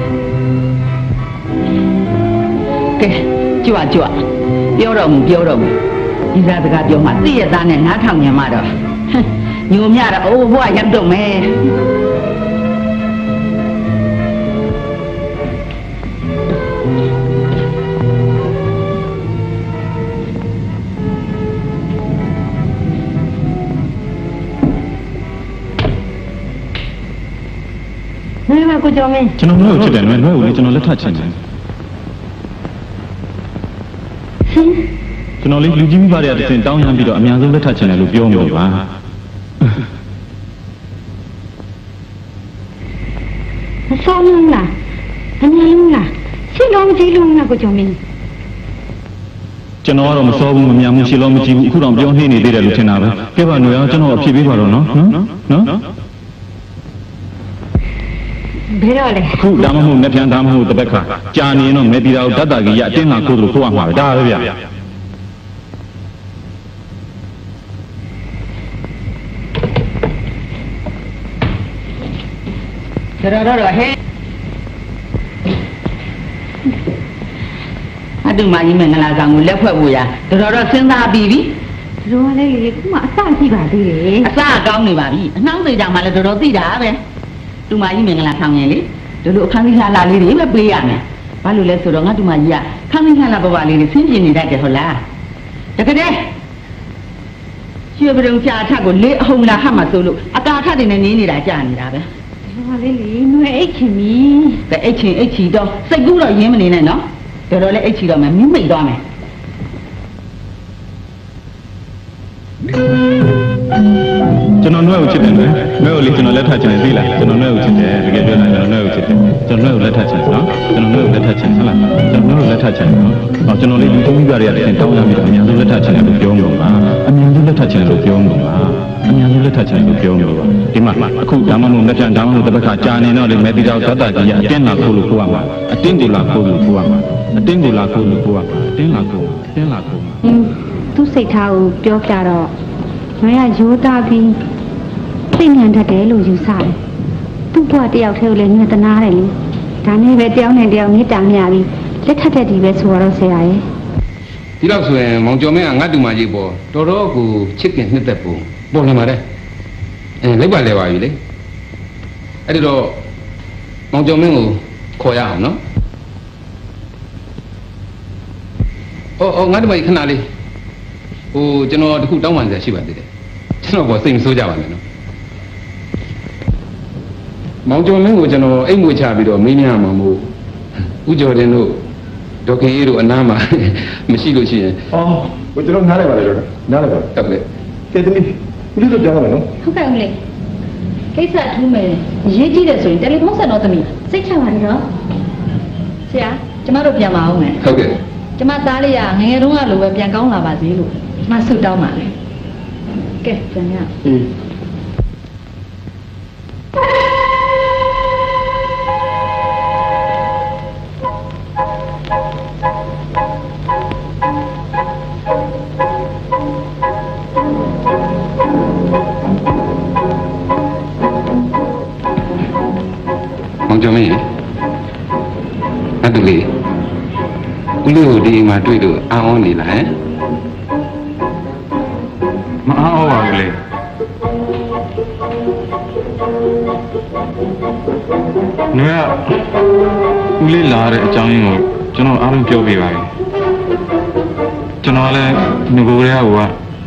က်ကဲကြွပြောတော့မူဒီစားစကားပြောမှသိရသားနဲ့နားထောင်ညင်မှတော့ညိုမြတော့အိုးဘွားရပ်တော့မယ်နေမကိုကြောင်းမင်းကျွန်တော်တို့ဖြစ်တယ်နွဲ့ကိုလေကျွန်တော်လက်ထပ်ချင်တယ်ကျွန်တော်လေးလူကြီးမိဘတွေကတစ်စင်တောင်းရမ်းပြီးတော့အများဆုံးလက်ထပ်ချင်တယ်လို့ပြောမှာပါမဆောင်းဘူးလားအများလုံးလားရှင်းလုံးမကြည့်လို့ငါကိုကြောင့်မင်းကျွန်တော်ကတော့မစောဘူးမများဘူးရှင်းလုံးမကြည့်ဘူးအခုတော့ပြောနေသေးတယ်လို့ထင်တာပဲကဲပါຫນွေအောင်ကျွန်တော်အဖြစ်ပေးပါတော့နော်ဘယ်တော့လဲအခုဒါမှမဟုတ်နှစ်ပြန်ဒါမှမဟုတ်တစ်ဘက်ခါကြာနေရင်တော့မဲပြီးတော့ဓာတ်တာကြီးရအတင်းလာကိုယ်လို့ခိုးရမှာပဲဒါပဲဗျတော်ဟဲ့အတူမကြီးမင်္ဂလာဆောင်ကိုလက်ဖွဲ့ဖို့ရတော်စဉ်းစားပြီးပြီတော်ကလည်းလေခုမှအစရှိပါသေးတယ်အစကောင်းနေပါပြီအနှောင်းသေးကြမှာလည်းတော်တော်သိတာပဲတူမကြီးမင်္ဂလာဆောင်ရင်လေတို့လိုအခန်းကြီးလှလေးတွေပဲပေးရမယ်ဘာလို့လဲဆိုတော့ငါတူမကြီးကခန်းကြီးလှဘဝလေးတွေဆင်းပြေနေတတ်တယ်ဟုတ်လားတကယ်ရွှေပရုံချာထက်ကိုလေးအဟုံလာဟတ်မှဆိုလို့အကာထတွေနဲ့နေနေတာကြာနေတာပဲတော်ကလေးလေနှွေအိတ်ခင်ပြီတဲ့အိတ်ချင်အိတ်ချီတော့စိတ်ကူးတော့ရင်းမနေနဲ့နော်တော်တော်လေးအိတ်ချီတော့မယ်မြင့်မိတ်သွားမယ်ကျွန်တော်နှွဲကိုချစ်တယ်နှွဲကိုလေကျွန်တော်လက်ထပ်ချင်တယ်သိလားကျွန်တော်နှွဲကိုချစ်တယ်တကယ်ပြောတာကျွန်တော်နှွဲကိုချစ်တယ်ကျွန်တော်နှွဲကိုလက်ထပ်ချင်တယ်နော်ကျွန်တော်နှွဲကိုလက်ထပ်ချင်ဟုတ်လားကျွန်တော်နှွဲကိုလက်ထပ်ချင်နော်အော်ကျွန်တော်လေးဒီသုံးပြရတဲ့တောင်းရမိတယ်အများဆုံးလက်ထပ်ချင်တယ်လို့ပြောမှာပါအများဆုံးလက်ထပ်ချင်တယ်လို့ပြောမှာပါအများဆုံးလက်ထပ်ချင်တယ်လို့ပြောမှာပါဒီမှာအခုဒါမှမဟုတ်လက်ချန်ဒါမှမဟုတ်တပတ်ခါကြာနေတော့လေမဲတီတော်သတ္တကြီးကအတင်းလာခိုးလို့ခိုးရမှာအတင်းကိုလာခိုးလို့ခိုးရမှာအတင်းကိုလာခိုးလို့ခိုးရမှာအတင်းလာခိုးအတင်းလာခိုးသူ့စိတ်ထားကိုပြောပြတော့ငါကရိုးသားပြီးသိဉာဏ်တတ်တယ်လို့ယူဆတယ်သူ့ဘဝတယောက်တည်းကိုလည်းညှတနာတယ်လေဒါနဲ့ပဲတယောက်နဲ့တယောက်မေတ္တာမျှပြီးလက်ထပ်တဲ့ဒီပဲဆိုတော့ဆရာရဲ့ဒီလောက်ဆိုရင်မောင်ကျော်မင်းကငါတူမကြီးပေါ်တော်တော်ကိုချစ်ခင်နှစ်သက်ပုံပေါ်လာပါတယ်လိုက်ပါလဲပါပြီလေအဲ့ဒီတော့မောင်ကျော်မင်းကိုခေါ်ရအောင်နော်အော်ငါတူမကြီးခဏလေးဟိုကျွန်တော်တခုတောင်းပန်စရာရှိပါသေးတယ်ကျွန်တော်ပေါ်စိတ်မဆိုးကြပါနဲ့နော်မောင်ကျော်မင်းကိုကျွန်တော်အိမ်မွေချပြီးတော့မင်းများမှာမို့ဦးကျော်တင်တို့ဒေါခင်အေးတို့အနားမှာမရှိလို့ရှိရင်အော်ဘယ်ကျွန်တော်နားလိုက်ပါလေတော့နားလိုက်ပါဟုတ်ကဲ့ကဲတမီးဦးလေးတို့ကြားပါမယ်နော်ဟုတ်ကဲ့ဦးလေးကိစ္စထူးမယ်ရေးကြည့်တယ်ဆိုရင်တယ်လီဖုန်းဆက်တော့သမီးစိတ်ချပါတယ်တော့ဆရာကျမတို့ပြန်မအောင်မယ်ဟုတ်ကဲ့ကျမသားလေးကငယ်ငယ်တုန်းကလိုပဲပြန်ကောင်းလာပါစေလို့ကျမဆုတောင်းပါလေကဲပြန်ရအေးမောင်ကျော်မင်းအဲ့တူလေးဦးလေးကိုဒီအိမ်မှာတွေ့လို့အောင်းအောင်နေလားဟမ်မအားအောင်ပါဘူးလေနင်ကဦးလေးလာတဲ့အကြောင်းရင်းကိုကျွန်တော်အားလုံးပြောပြပါပြီကျွန်တော်လည်းငကိုရဲက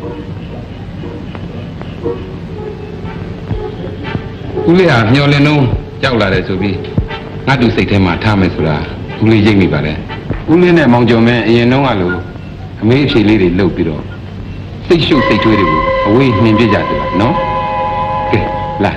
ဦးလေးဟာမျောလင်းတော့ကြောက်လာတယ်ဆိုပြီးငါတူစိတ်ထဲမှာထားမယ်ဆိုတာဦးလေးရိပ်မိပါတယ်ဦးလေးနဲ့မောင်ကျော်မင်းအရင်တုန်းကလိုအမေးအဖြေလေးတွေလုပ်ပြီးတော့စိတ်ရှုပ်စိတ်ထွေးတွေကိုအဝေးနှင်ပြကြတယ်နော်ကဲလာ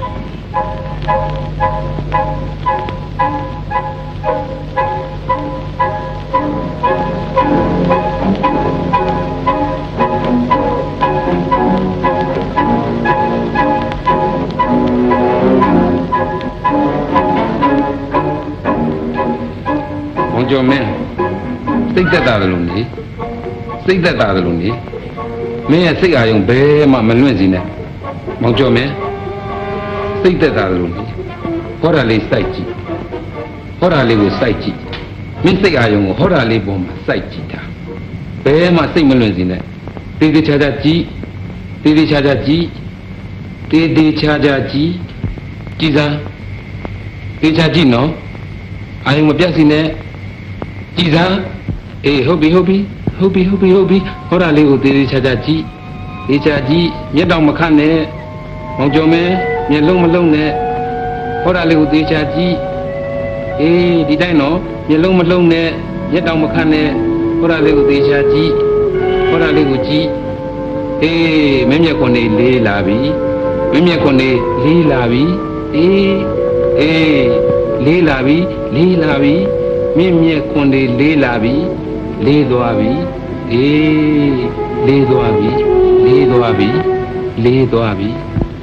ကျော်မင်းစိတ်သက်သာတယ်လို့နေစိတ်သက်သာတယ်လို့နေမင်းရဲ့စိတ်အာရုံဘယ်မှမလွင့်စီနဲ့မောင်ကျော်မင်းစိတ်သက်သာတယ်လို့နေဟောတာလေးစိုက်ကြည့်ဟောတာလေးကိုစိုက်ကြည့်မင်းစိတ်အာရုံကိုဟောတာလေးပေါ်မှာစိုက်ကြည့်တာဘယ်မှစိတ်မလွင့်စီနဲ့တေးသေးချာချာကြည့်တေးသေးချာချာကြည့်တေးသေးချာချာကြည့်ကြည်စမ်းတေးချာကြည့်နော်အာရုံမပြတ်စီနဲ့ကြည်စမ်းအေးဟုတ်ပြီဟောတာလေးကိုသေးသေးချာချာကြည့်သေချာကြည့်မျက်တောင်မခတ်နဲ့မောင်ကျော်မင်းမျက်လုံးမလုံးနဲ့ဟောတာလေးကိုသေချာကြည့်အေးဒီတိုင်းနော်မျက်လုံးမလုံးနဲ့မျက်တောင်မခတ်နဲ့ဟောတာလေးကိုသေချာကြည့်ဟောတာလေးကိုကြည့်အေးမင်းမျက်ခွန်လေးလေးလာပြီမင်းမျက်ခွန်လေးလေးလာပြီအေးလေးလာပြီမြင့်မြတ်ခွန်လေးလေးလာပြီလေးသွားပြီအေးလေးသွားပြီလေးသွားပြီလေးသွားပြီ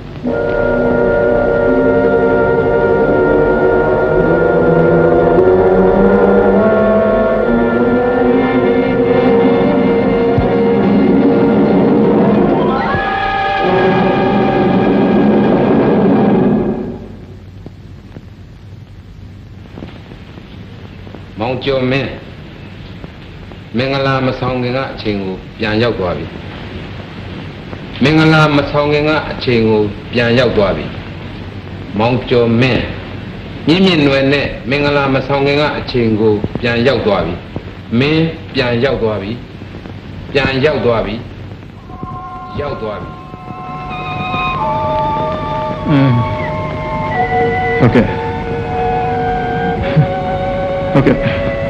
မောင်ကျော်မင်္ဂလာမဆောင်ခင်ကအချိန်ကိုပြန်ရောက်သွားပြီမင်္ဂလာမဆောင်ခင်ကအချိန်ကိုပြန်ရောက်သွားပြီမောင်ကျော်မင်းမြင့်မြင့်နွယ်နဲ့မင်္ဂလာမဆောင်ခင်ကအချိန်ကိုပြန်ရောက်သွားပြီမင်းပြန်ရောက်သွားပြီပြန်ရောက်သွားပြီရောက်သွားပြီဟုတ်ကဲ့ဟုတ်ကဲ့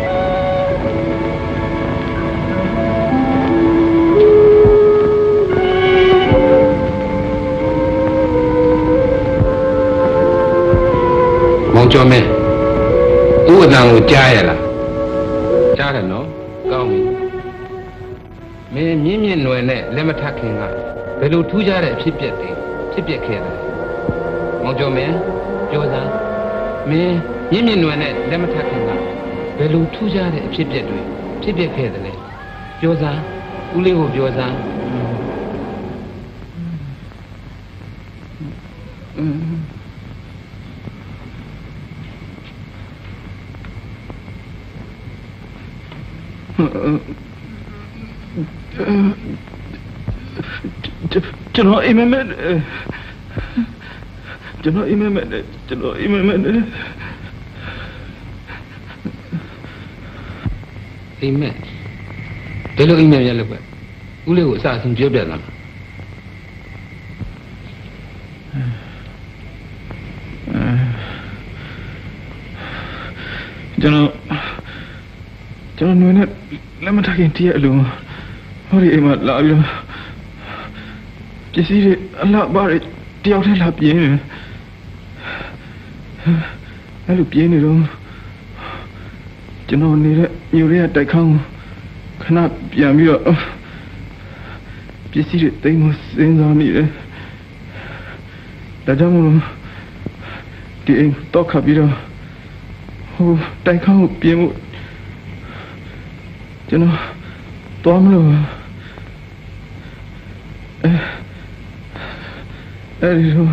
မောင်ကျော်မင်းဥပဒံကိုကြားရလားကြားတယ်နော်ကောင်းပြီမင်းမြင့်မြင့်နွယ်နဲ့လက်မထပ်ခင်ကဘယ်လိုထူးခြားတဲ့အဖြစ်အပျက်တွေဖြစ်ပျက်ခဲ့တယ်မောင်ကျော်မင်းပြောစမ်းမင်းမြင့်မြင့်နွယ်နဲ့လက်မထပ်ခင်ကဘယ်လိုထူးခြားတဲ့အဖြစ်အပျက်တွေဖြစ်ပျက်ခဲ့တယ်လဲပြောစမ်းဦးလေးကိုပြောစမ်းကျွန်တော်အိမ်မက်ကျွန်တော်အိမ်မက်အိမ်မက်ဘယ်လိုအိမ်မက်ရလဲကွဦးလေးကိုအစအဆုံးပြောပြတာကျွန်တော်နွေနဲ့လက်မထခင်တည့်ရအလုံးဟောဒီအိမ်မှာလာပြီးတော့ပစ္စည်းတွေအလားပါတွေတယောက်တည်းလာပြင်းနေအဲ့လိုပြင်းနေတော့ကျွန်တော်နေတဲ့မြို့ရဲတိုက်ခေါင်းခဏပြန်ပြီးတော့ပစ္စည်းတွေတိမ်မစဉ်းစားမိတယ်ဒါကြောင့်မို့ဒီအိမ်တော့ခပ်ပြီးတော့ဟိုတိုက်ခေါင်းကိုပြင်းမှုကျွန်တော်သွားမလို့အဲ့ဒီတော့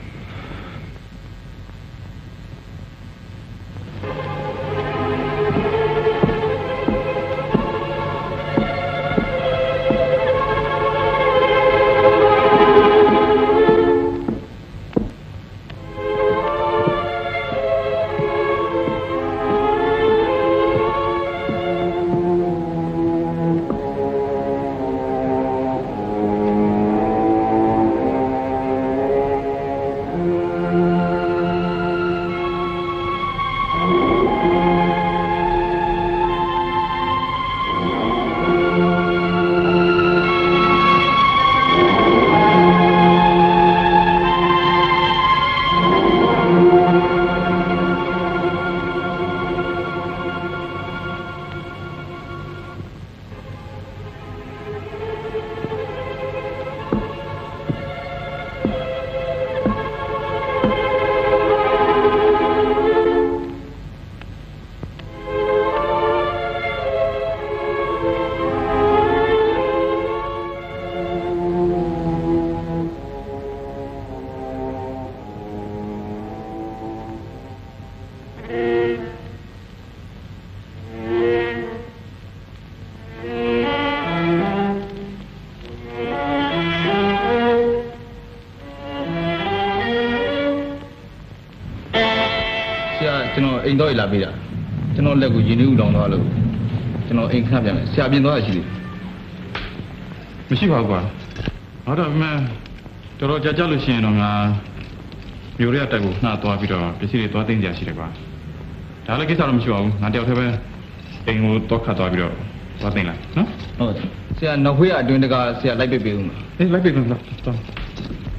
ကျွန်တော်အိမ်တော့လာပေးတာကျွန်တော်လက်ကိုရင်းနှီးဥလောင်သွားလို့ကျွန်တော်အိမ်ခဏပြန်မယ်ဆရာပြင်သွားတာရှိတယ်မရှိပါဘူးကွာဟုတ်တော့မှတော်တော်ကြာလို့ရှိရင်တော့ငါမျိုးရတက်ကိုနှာသွားပြီးတော့ပစ္စည်းတွေသွားသိမ်းကြရှိတယ်ကွာဒါလည်းကိစ္စတော့မရှိပါဘူးငါတယောက်တည်းပဲအိမ်ကိုတော့ခတ်သွားပြီးတော့သွားသိမ်းလိုက်နော်ဟုတ်ဆရာနောက်ခွေးအတွင်းတကဆရာလိုက်ပေးဦးမှာအေးလိုက်ပေးလို့တော့